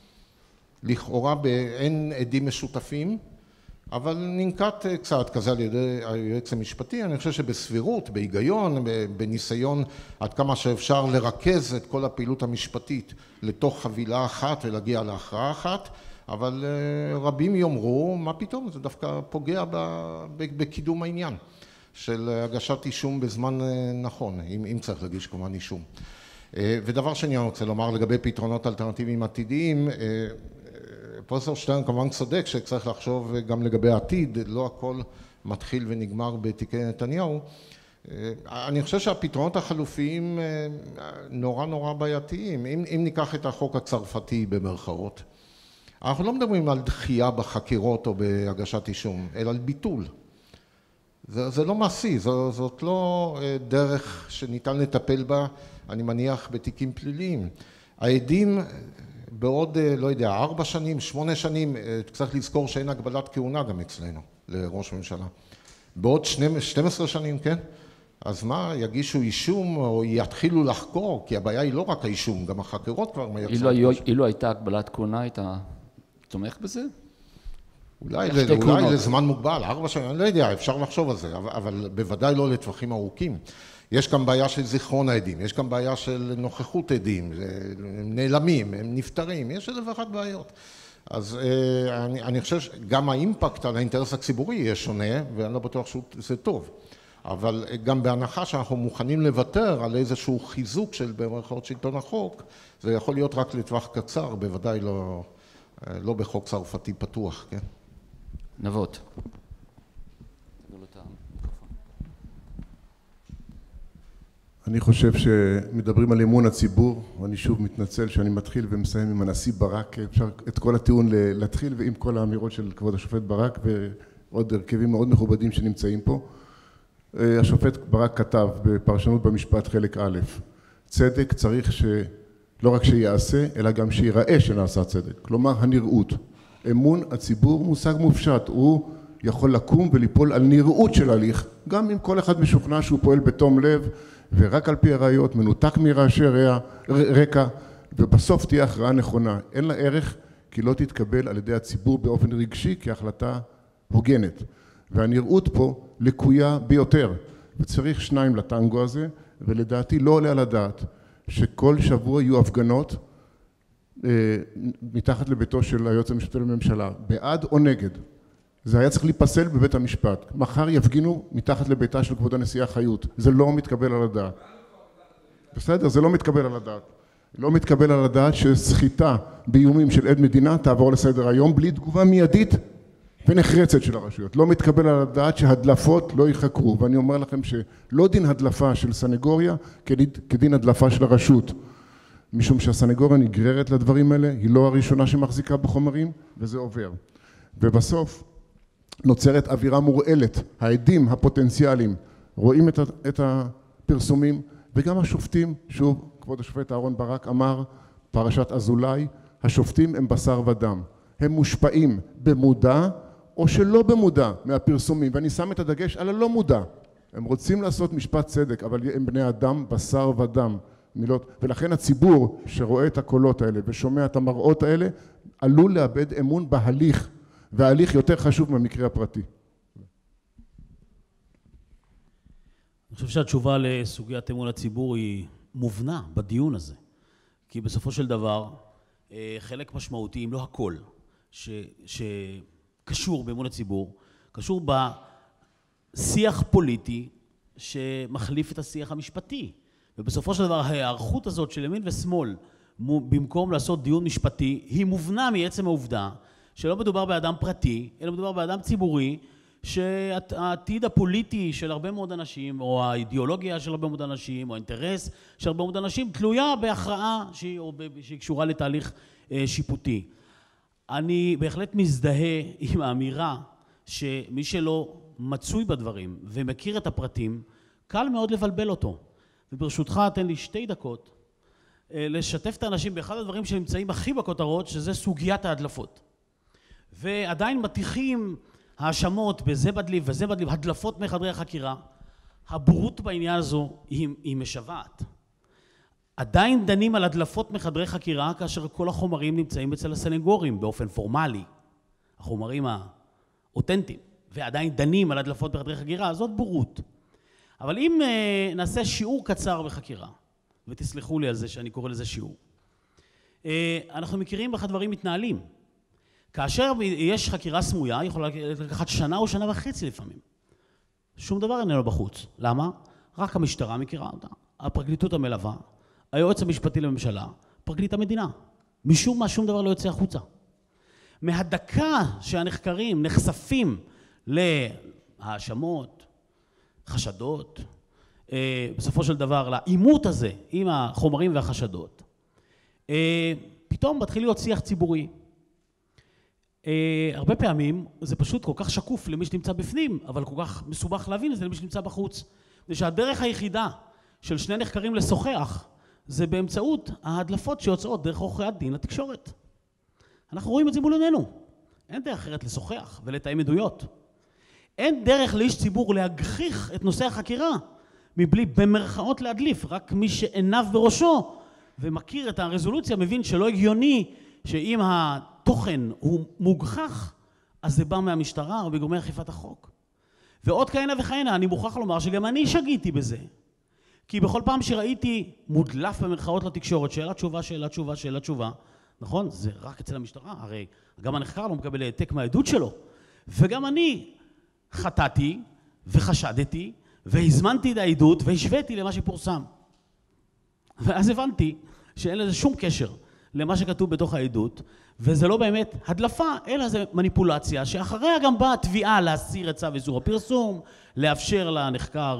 לכאורה אין עדים משותפים, אבל ננקט צעד כזה על ידי היועץ המשפטי. אני חושב שבסבירות, בהיגיון, בניסיון עד כמה שאפשר לרכז את כל הפעילות המשפטית לתוך חבילה אחת ולהגיע להכרעה אחת, אבל רבים יאמרו, מה פתאום? זה דווקא פוגע בקידום העניין של הגשת אישום בזמן נכון, אם צריך להגיש כמובן אישום. ודבר שני אני רוצה לומר לגבי פתרונות אלטרנטיביים עתידיים, פרופסור שטרן כמובן צודק שצריך לחשוב גם לגבי העתיד, לא הכל מתחיל ונגמר בתיקי נתניהו. אני חושב שהפתרונות החלופיים נורא בעייתיים. אם ניקח את החוק הצרפתי במרכאות, אנחנו לא מדברים על דחייה בחקירות או בהגשת אישום, אלא על ביטול. זה לא מעשי, זאת לא דרך שניתן לטפל בה, אני מניח, בתיקים פליליים. העדים בעוד, לא יודע, 4 שנים, 8 שנים, צריך לזכור שאין הגבלת כהונה גם אצלנו, לראש ממשלה. בעוד 12 שנים, כן? אז מה, יגישו אישום או יתחילו לחקור? כי הבעיה היא לא רק האישום, גם החקירות כבר מייצרות. אילו הייתה הגבלת כהונה, היית תומך בזה? אולי לזמן מוגבל, 4 שנים, אני לא יודע, אפשר לחשוב על זה, אבל בוודאי לא לטווחים ארוכים. יש גם בעיה של זיכרון העדים, יש גם בעיה של נוכחות עדים, הם נעלמים, הם נפטרים, יש 1,001 בעיות. אז אני חושב שגם האימפקט על האינטרס הציבורי יהיה שונה, ואני לא בטוח שזה טוב. אבל גם בהנחה שאנחנו מוכנים לוותר על איזשהו חיזוק של במרכאות שלטון החוק, זה יכול להיות רק לטווח קצר, בוודאי לא בחוק צרפתי פתוח, כן? נבות. אני חושב שמדברים על אמון הציבור, ואני שוב מתנצל שאני מתחיל ומסיים עם הנשיא ברק, אפשר את כל הטיעון להתחיל ועם כל האמירות של כבוד השופט ברק ועוד הרכבים מאוד מכובדים שנמצאים פה. השופט ברק כתב בפרשנות במשפט חלק א', צדק צריך לא רק שיעשה, אלא גם שיראה שנעשה צדק. כלומר, הנראות. אמון הציבור מושג מופשט, הוא יכול לקום וליפול על נראות של הליך, גם אם כל אחד משוכנע שהוא פועל בתום לב, ורק על פי הראיות, מנותק מרעשי רקע, ובסוף תהיה הכרעה נכונה. אין לה ערך, כי לא תתקבל על ידי הציבור באופן רגשי, כהחלטה הוגנת. והנראות פה לקויה ביותר, וצריך 2 לטנגו הזה, ולדעתי לא עולה על הדעת, שכל שבוע יהיו הפגנות מתחת לביתו של היועץ המשפטי לממשלה, בעד או נגד. זה היה צריך להיפסל בבית המשפט. מחר יפגינו מתחת לביתה של כבוד הנשיאה חיות. זה לא מתקבל על הדעת. בסדר, זה לא מתקבל על הדעת. לא מתקבל על הדעת שסחיטה באיומים של עד מדינה תעבור לסדר היום בלי תגובה מיידית ונחרצת של הרשויות. לא מתקבל על הדעת שהדלפות לא ייחקרו, ואני אומר לכם שלא דין הדלפה של סנגוריה כדין הדלפה של הרשות, משום שהסנגוריה נגררת לדברים האלה, היא לא הראשונה שמחזיקה בחומרים, וזה עובר. ובסוף נוצרת אווירה מורעלת, העדים הפוטנציאליים רואים את הפרסומים, וגם השופטים, שוב, כבוד השופט אהרון ברק אמר, פרשת אזולאי, השופטים הם בשר ודם, הם מושפעים במודע או שלא במודע מהפרסומים, ואני שם את הדגש על הלא מודע. הם רוצים לעשות משפט צדק, אבל הם בני אדם, בשר ודם, מילות, ולכן הציבור שרואה את הקולות האלה ושומע את המראות האלה, עלול לאבד אמון בהליך, וההליך יותר חשוב מהמקרה הפרטי. אני חושב שהתשובה לסוגיית אמון הציבור היא מובנה בדיון הזה, כי בסופו של דבר חלק משמעותי, אם לא הכל, שקשור באמון הציבור, קשור בשיח פוליטי שמחליף את השיח המשפטי. ובסופו של דבר ההיערכות הזאת של ימין ושמאל, במקום לעשות דיון משפטי, היא מובנה מעצם העובדה שלא מדובר באדם פרטי, אלא מדובר באדם ציבורי, שהעתיד הפוליטי של הרבה מאוד אנשים, או האידיאולוגיה של הרבה מאוד אנשים, או האינטרס של הרבה מאוד אנשים, תלויה בהכרעה שהיא קשורה לתהליך שיפוטי. אני בהחלט מזדהה עם האמירה שמי שלא מצוי בדברים ומכיר את הפרטים, קל מאוד לבלבל אותו. וברשותך תן לי 2 דקות לשתף את האנשים באחד הדברים שנמצאים הכי בכותרות, שזה סוגיית ההדלפות. ועדיין מתיחים האשמות בזה בדליף וזה בדליף, הדלפות מחדרי החקירה. הבורות בעניין הזו היא משוועת. עדיין דנים על הדלפות מחדרי חקירה כאשר כל החומרים נמצאים אצל הסנגורים באופן פורמלי, החומרים האותנטיים, ועדיין דנים על הדלפות מחדרי חקירה, זאת בורות. אבל אם נעשה שיעור קצר בחקירה, ותסלחו לי על זה שאני קורא לזה שיעור, אנחנו מכירים איך הדברים מתנהלים. כאשר יש חקירה סמויה, יכולה לקחת שנה או שנה וחצי לפעמים. שום דבר איננו בחוץ. למה? רק המשטרה מכירה אותה, הפרקליטות המלווה, היועץ המשפטי לממשלה, פרקליט המדינה. משום מה שום דבר לא יוצא החוצה. מהדקה שהנחקרים נחשפים להאשמות, חשדות, בסופו של דבר לעימות הזה עם החומרים והחשדות, פתאום מתחיל להיות שיח ציבורי. הרבה פעמים זה פשוט כל כך שקוף למי שנמצא בפנים, אבל כל כך מסובך להבין את זה למי שנמצא בחוץ. זה שהדרך היחידה של 2 נחקרים לשוחח, זה באמצעות ההדלפות שיוצאות דרך עורכי הדין לתקשורת. אנחנו רואים את זה מול עינינו. אין דרך אחרת לשוחח ולתאם עדויות. אין דרך לאיש ציבור להגחיך את נושא החקירה, מבלי במרכאות להדליף. רק מי שעיניו בראשו ומכיר את הרזולוציה מבין שלא הגיוני שאם התוכן הוא מוגחך, אז זה בא מהמשטרה או בגורמי אכיפת החוק. ועוד כהנה וכהנה, אני מוכרח לומר שגם אני שגיתי בזה. כי בכל פעם שראיתי מודלף במרכאות לתקשורת, שאלה תשובה, שאלה תשובה, שאלה תשובה, נכון? זה רק אצל המשטרה, הרי גם הנחקר לא מקבל העתק מהעדות שלו. וגם אני חטאתי וחשדתי והזמנתי את העדות והשוויתי למה שפורסם. ואז הבנתי שאין לזה שום קשר למה שכתוב בתוך העדות, וזה לא באמת הדלפה, אלא זה מניפולציה, שאחריה גם באה תביעה להסיר את צו איסור הפרסום, לאפשר לנחקר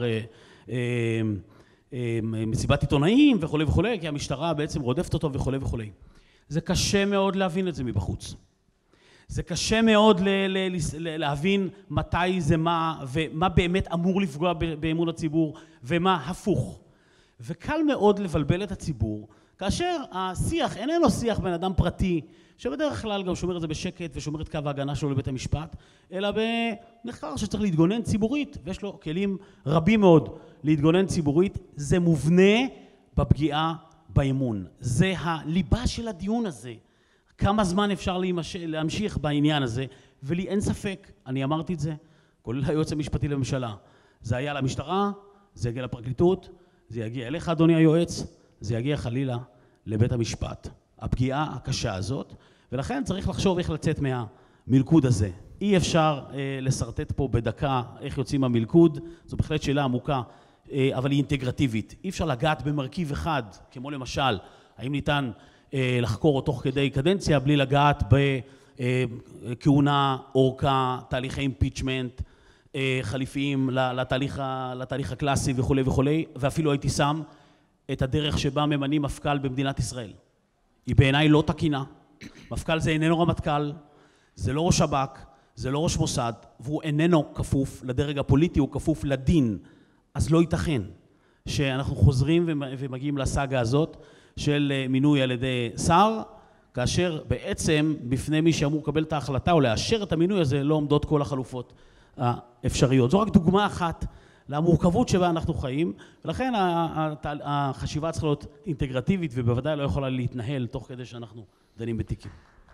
מסיבת עיתונאים וכו' וכו', כי המשטרה בעצם רודפת אותו וכו' וכו'. זה קשה מאוד להבין את זה מבחוץ. זה קשה מאוד להבין מתי זה מה, ומה באמת אמור לפגוע באמון הציבור, ומה הפוך. וקל מאוד לבלבל את הציבור, כאשר השיח איננו שיח בין אדם פרטי, שבדרך כלל גם שומר את זה בשקט ושומר את קו ההגנה שלו לבית המשפט, אלא בנחקר שצריך להתגונן ציבורית, ויש לו כלים רבים מאוד להתגונן ציבורית. זה מובנה בפגיעה באמון. זה הליבה של הדיון הזה. כמה זמן אפשר להמשיך בעניין הזה, ולי אין ספק, אני אמרתי את זה, כולל היועץ המשפטי לממשלה, זה היה למשטרה, זה יגיע לפרקליטות, זה יגיע אליך אדוני היועץ, זה יגיע חלילה לבית המשפט. הפגיעה הקשה הזאת, ולכן צריך לחשוב איך לצאת מהמלכוד הזה. אי אפשר לסרטט פה בדקה איך יוצאים מהמלכוד, זו בהחלט שאלה עמוקה, אבל היא אינטגרטיבית. אי אפשר לגעת במרכיב אחד, כמו למשל, האם ניתן לחקור תוך כדי קדנציה בלי לגעת כהונה, אורכה, תהליכי אימפיצ'מנט, חליפיים לתהליך הקלאסי וכו' וכו', ואפילו הייתי שם את הדרך שבה ממנים מפכ"ל במדינת ישראל. היא בעיניי לא תקינה. מפכ"ל זה איננו רמטכ"ל, זה לא ראש שב"כ, זה לא ראש מוסד, והוא איננו כפוף לדרג הפוליטי, הוא כפוף לדין. אז לא ייתכן שאנחנו חוזרים ומגיעים לסאגה הזאת של מינוי על ידי שר, כאשר בעצם בפני מי שאמור לקבל את ההחלטה או לאשר את המינוי הזה לא עומדות כל החלופות האפשריות. זו רק דוגמה אחת למורכבות שבה אנחנו חיים, ולכן החשיבה צריכה להיות אינטגרטיבית ובוודאי לא יכולה להתנהל תוך כדי שאנחנו דנים בתיקים.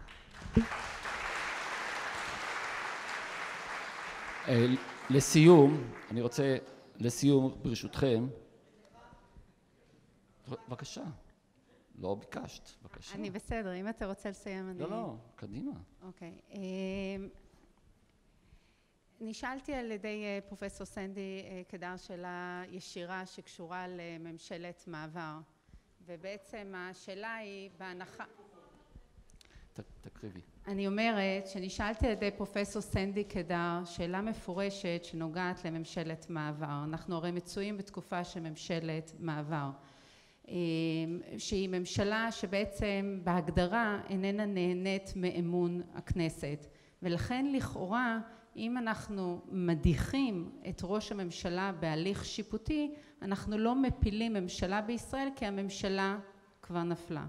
לסיום, אני רוצה, לסיום ברשותכם, בבקשה. לא ביקשת, בבקשה. אני בסדר, אם אתה רוצה לסיים אני... לא, קדימה. אוקיי. נשאלתי על ידי פרופסור סנדי קדר שאלה ישירה שקשורה לממשלת מעבר, ובעצם השאלה היא בהנחה... תקריבי. אני אומרת שנשאלתי על ידי פרופסור סנדי קדר שאלה מפורשת שנוגעת לממשלת מעבר. אנחנו הרי מצויים בתקופה של ממשלת מעבר, שהיא ממשלה שבעצם בהגדרה איננה נהנית מאמון הכנסת, ולכן לכאורה אם אנחנו מדיחים את ראש הממשלה בהליך שיפוטי, אנחנו לא מפילים ממשלה בישראל כי הממשלה כבר נפלה.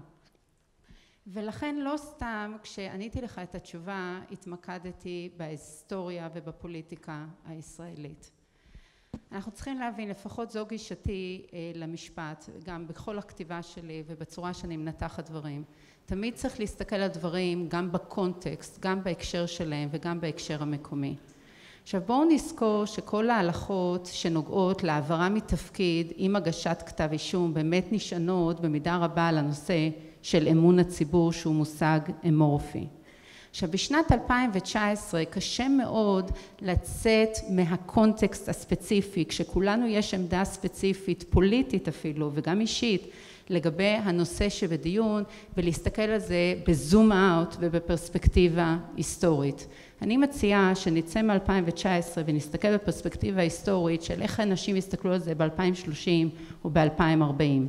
ולכן לא סתם כשעניתי לך את התשובה התמקדתי בהיסטוריה ובפוליטיקה הישראלית. אנחנו צריכים להבין, לפחות זו גישתי למשפט, גם בכל הכתיבה שלי ובצורה שאני מנתחת דברים, תמיד צריך להסתכל על דברים גם בקונטקסט, גם בהקשר שלהם וגם בהקשר המקומי. עכשיו בואו נזכור שכל ההלכות שנוגעות להעברה מתפקיד עם הגשת כתב אישום באמת נשענות במידה רבה על הנושא של אמון הציבור שהוא מושג אמורפי. עכשיו בשנת 2019 קשה מאוד לצאת מהקונטקסט הספציפי, כשכולנו יש עמדה ספציפית, פוליטית אפילו וגם אישית, לגבי הנושא שבדיון ולהסתכל על זה בזום אאוט ובפרספקטיבה היסטורית. אני מציעה שנצא מ-2019 ונסתכל בפרספקטיבה היסטורית של איך אנשים יסתכלו על זה ב-2030 או ב-2040.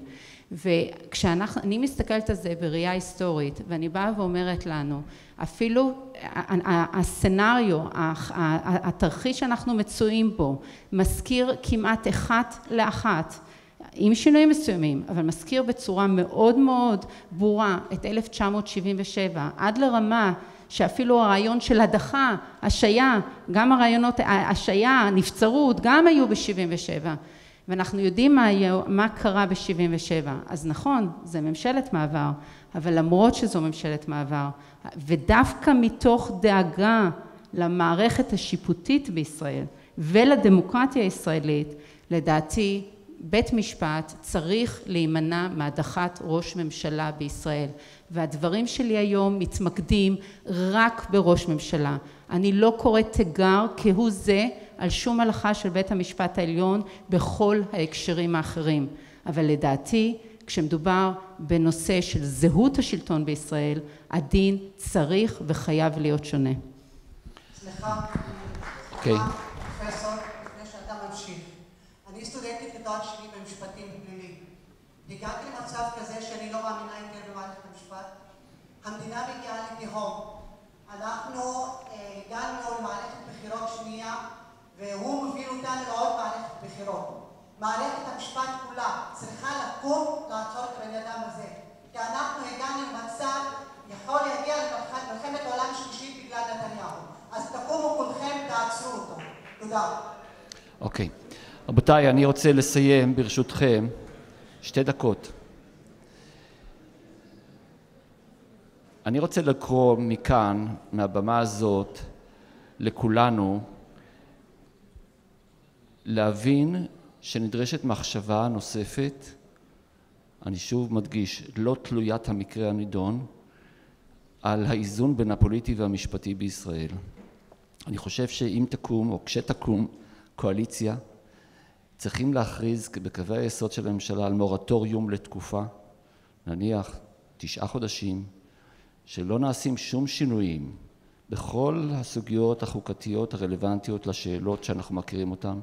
וכשאני מסתכלת על זה בראייה היסטורית ואני באה ואומרת לנו, אפילו הסצנריו, התרחיש שאנחנו מצויים בו, מזכיר כמעט אחת לאחת, עם שינויים מסוימים, אבל מזכיר בצורה מאוד מאוד ברורה את 1977, עד לרמה שאפילו הרעיון של הדחה, השעיה, גם הרעיונות, השעיה, נבצרות, גם היו ב-77, ואנחנו יודעים מה קרה ב-77, אז נכון, זה ממשלת מעבר, אבל למרות שזו ממשלת מעבר, ודווקא מתוך דאגה למערכת השיפוטית בישראל, ולדמוקרטיה הישראלית, לדעתי, בית משפט צריך להימנע מהדחת ראש ממשלה בישראל, והדברים שלי היום מתמקדים רק בראש ממשלה. אני לא קוראת תיגר כהוא זה על שום הלכה של בית המשפט העליון בכל ההקשרים האחרים, אבל לדעתי כשמדובר בנושא של זהות השלטון בישראל, הדין צריך וחייב להיות שונה. סליחה, אוקיי. פרופסור, לפני שאתה ממשיך. אני סטודנטית לתואר שני במשפטים פלילי. הגעתי למצב כזה שאני לא מאמינה יותר במערכת המשפט. המדינה מגיעה לתהום. אנחנו הגענו למערכת בחירות שנייה, והוא מוביל אותנו לעוד מערכת בחירות. מערכת המשפט כולה צריכה לקום לעצור את הבן אדם הזה. כי אנחנו הגענו למצב יכול להגיע למלחמת עולם שלישית בגלל נתניהו. אז תקומו כולכם, תעצרו אותו. תודה. אוקיי. רבותיי, אני רוצה לסיים ברשותכם 2 דקות. אני רוצה לקרוא מכאן, מהבמה הזאת, לכולנו, להבין שנדרשת מחשבה נוספת, אני שוב מדגיש, לא תלוית המקרה הנידון, על האיזון בין הפוליטי והמשפטי בישראל. אני חושב שאם תקום או כשתקום קואליציה, צריכים להכריז בקווי היסוד של הממשלה על מורטוריום לתקופה, נניח 9 חודשים, שלא נעשים שום שינויים בכל הסוגיות החוקתיות הרלוונטיות לשאלות שאנחנו מכירים אותן.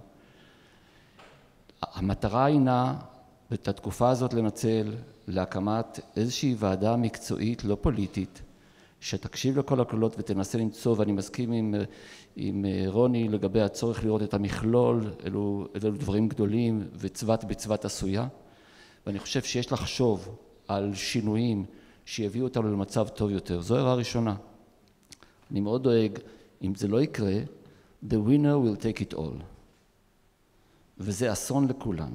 המטרה הינה את התקופה הזאת לנצל להקמת איזושהי ועדה מקצועית לא פוליטית שתקשיב לכל הקולות ותנסה למצוא, ואני מסכים עם רוני לגבי הצורך לראות את המכלול, אלו דברים גדולים וצוות בצוות עשויה, ואני חושב שיש לחשוב על שינויים שיביאו אותנו למצב טוב יותר. זו הערה ראשונה. אני מאוד דואג, אם זה לא יקרה, the winner will take it all. וזה אסון לכולנו.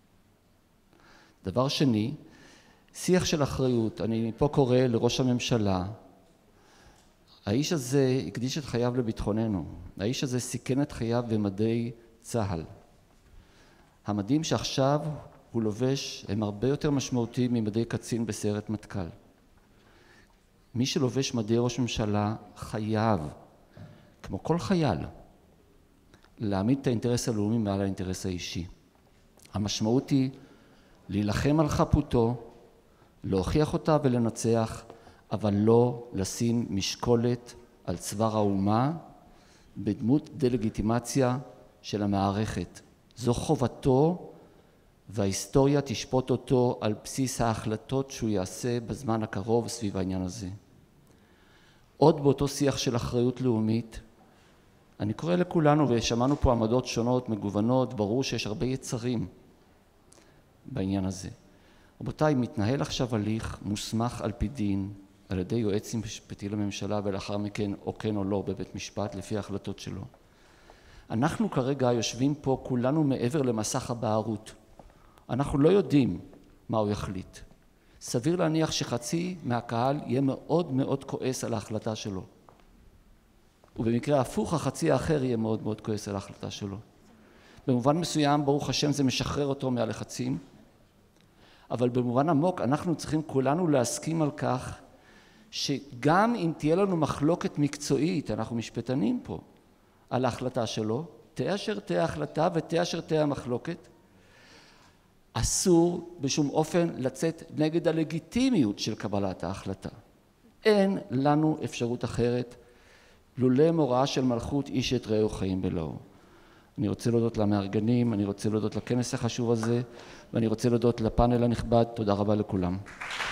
דבר שני, שיח של אחריות. אני פה קורא לראש הממשלה, האיש הזה הקדיש את חייו לביטחוננו. האיש הזה סיכן את חייו במדי צה"ל. המדים שעכשיו הוא לובש הם הרבה יותר משמעותיים ממדי קצין בסיירת מטכ"ל. מי שלובש מדי ראש ממשלה חייב, כמו כל חייל, להעמיד את האינטרס הלאומי מעל האינטרס האישי. המשמעות היא להילחם על חפותו, להוכיח אותה ולנצח, אבל לא לשים משקולת על צוואר האומה בדמות דה-לגיטימציה של המערכת. זו חובתו, וההיסטוריה תשפוט אותו על בסיס ההחלטות שהוא יעשה בזמן הקרוב סביב העניין הזה. עוד באותו שיח של אחריות לאומית, אני קורא לכולנו, ושמענו פה עמדות שונות, מגוונות, ברור שיש הרבה יצרים בעניין הזה. רבותיי, מתנהל עכשיו הליך מוסמך על פי דין, על ידי יועץ משפטי לממשלה, ולאחר מכן או כן או לא בבית משפט, לפי ההחלטות שלו. אנחנו כרגע יושבים פה כולנו מעבר למסך הבערות. אנחנו לא יודעים מה הוא יחליט. סביר להניח שחצי מהקהל יהיה מאוד מאוד כועס על ההחלטה שלו. ובמקרה הפוך, החצי האחר יהיה מאוד מאוד כועס על ההחלטה שלו. במובן מסוים, ברוך השם, זה משחרר אותו מהלחצים, אבל במובן עמוק אנחנו צריכים כולנו להסכים על כך שגם אם תהיה לנו מחלוקת מקצועית, אנחנו משפטנים פה, על ההחלטה שלו, תהיה אשר תהיה ההחלטה ותהיה אשר תהיה המחלוקת, אסור בשום אופן לצאת נגד הלגיטימיות של קבלת ההחלטה. אין לנו אפשרות אחרת, לולא מוראה של מלכות איש את רעהו חיים בלעו. אני רוצה להודות למארגנים, אני רוצה להודות לכנס החשוב הזה, ואני רוצה להודות לפאנל הנכבד. תודה רבה לכולם.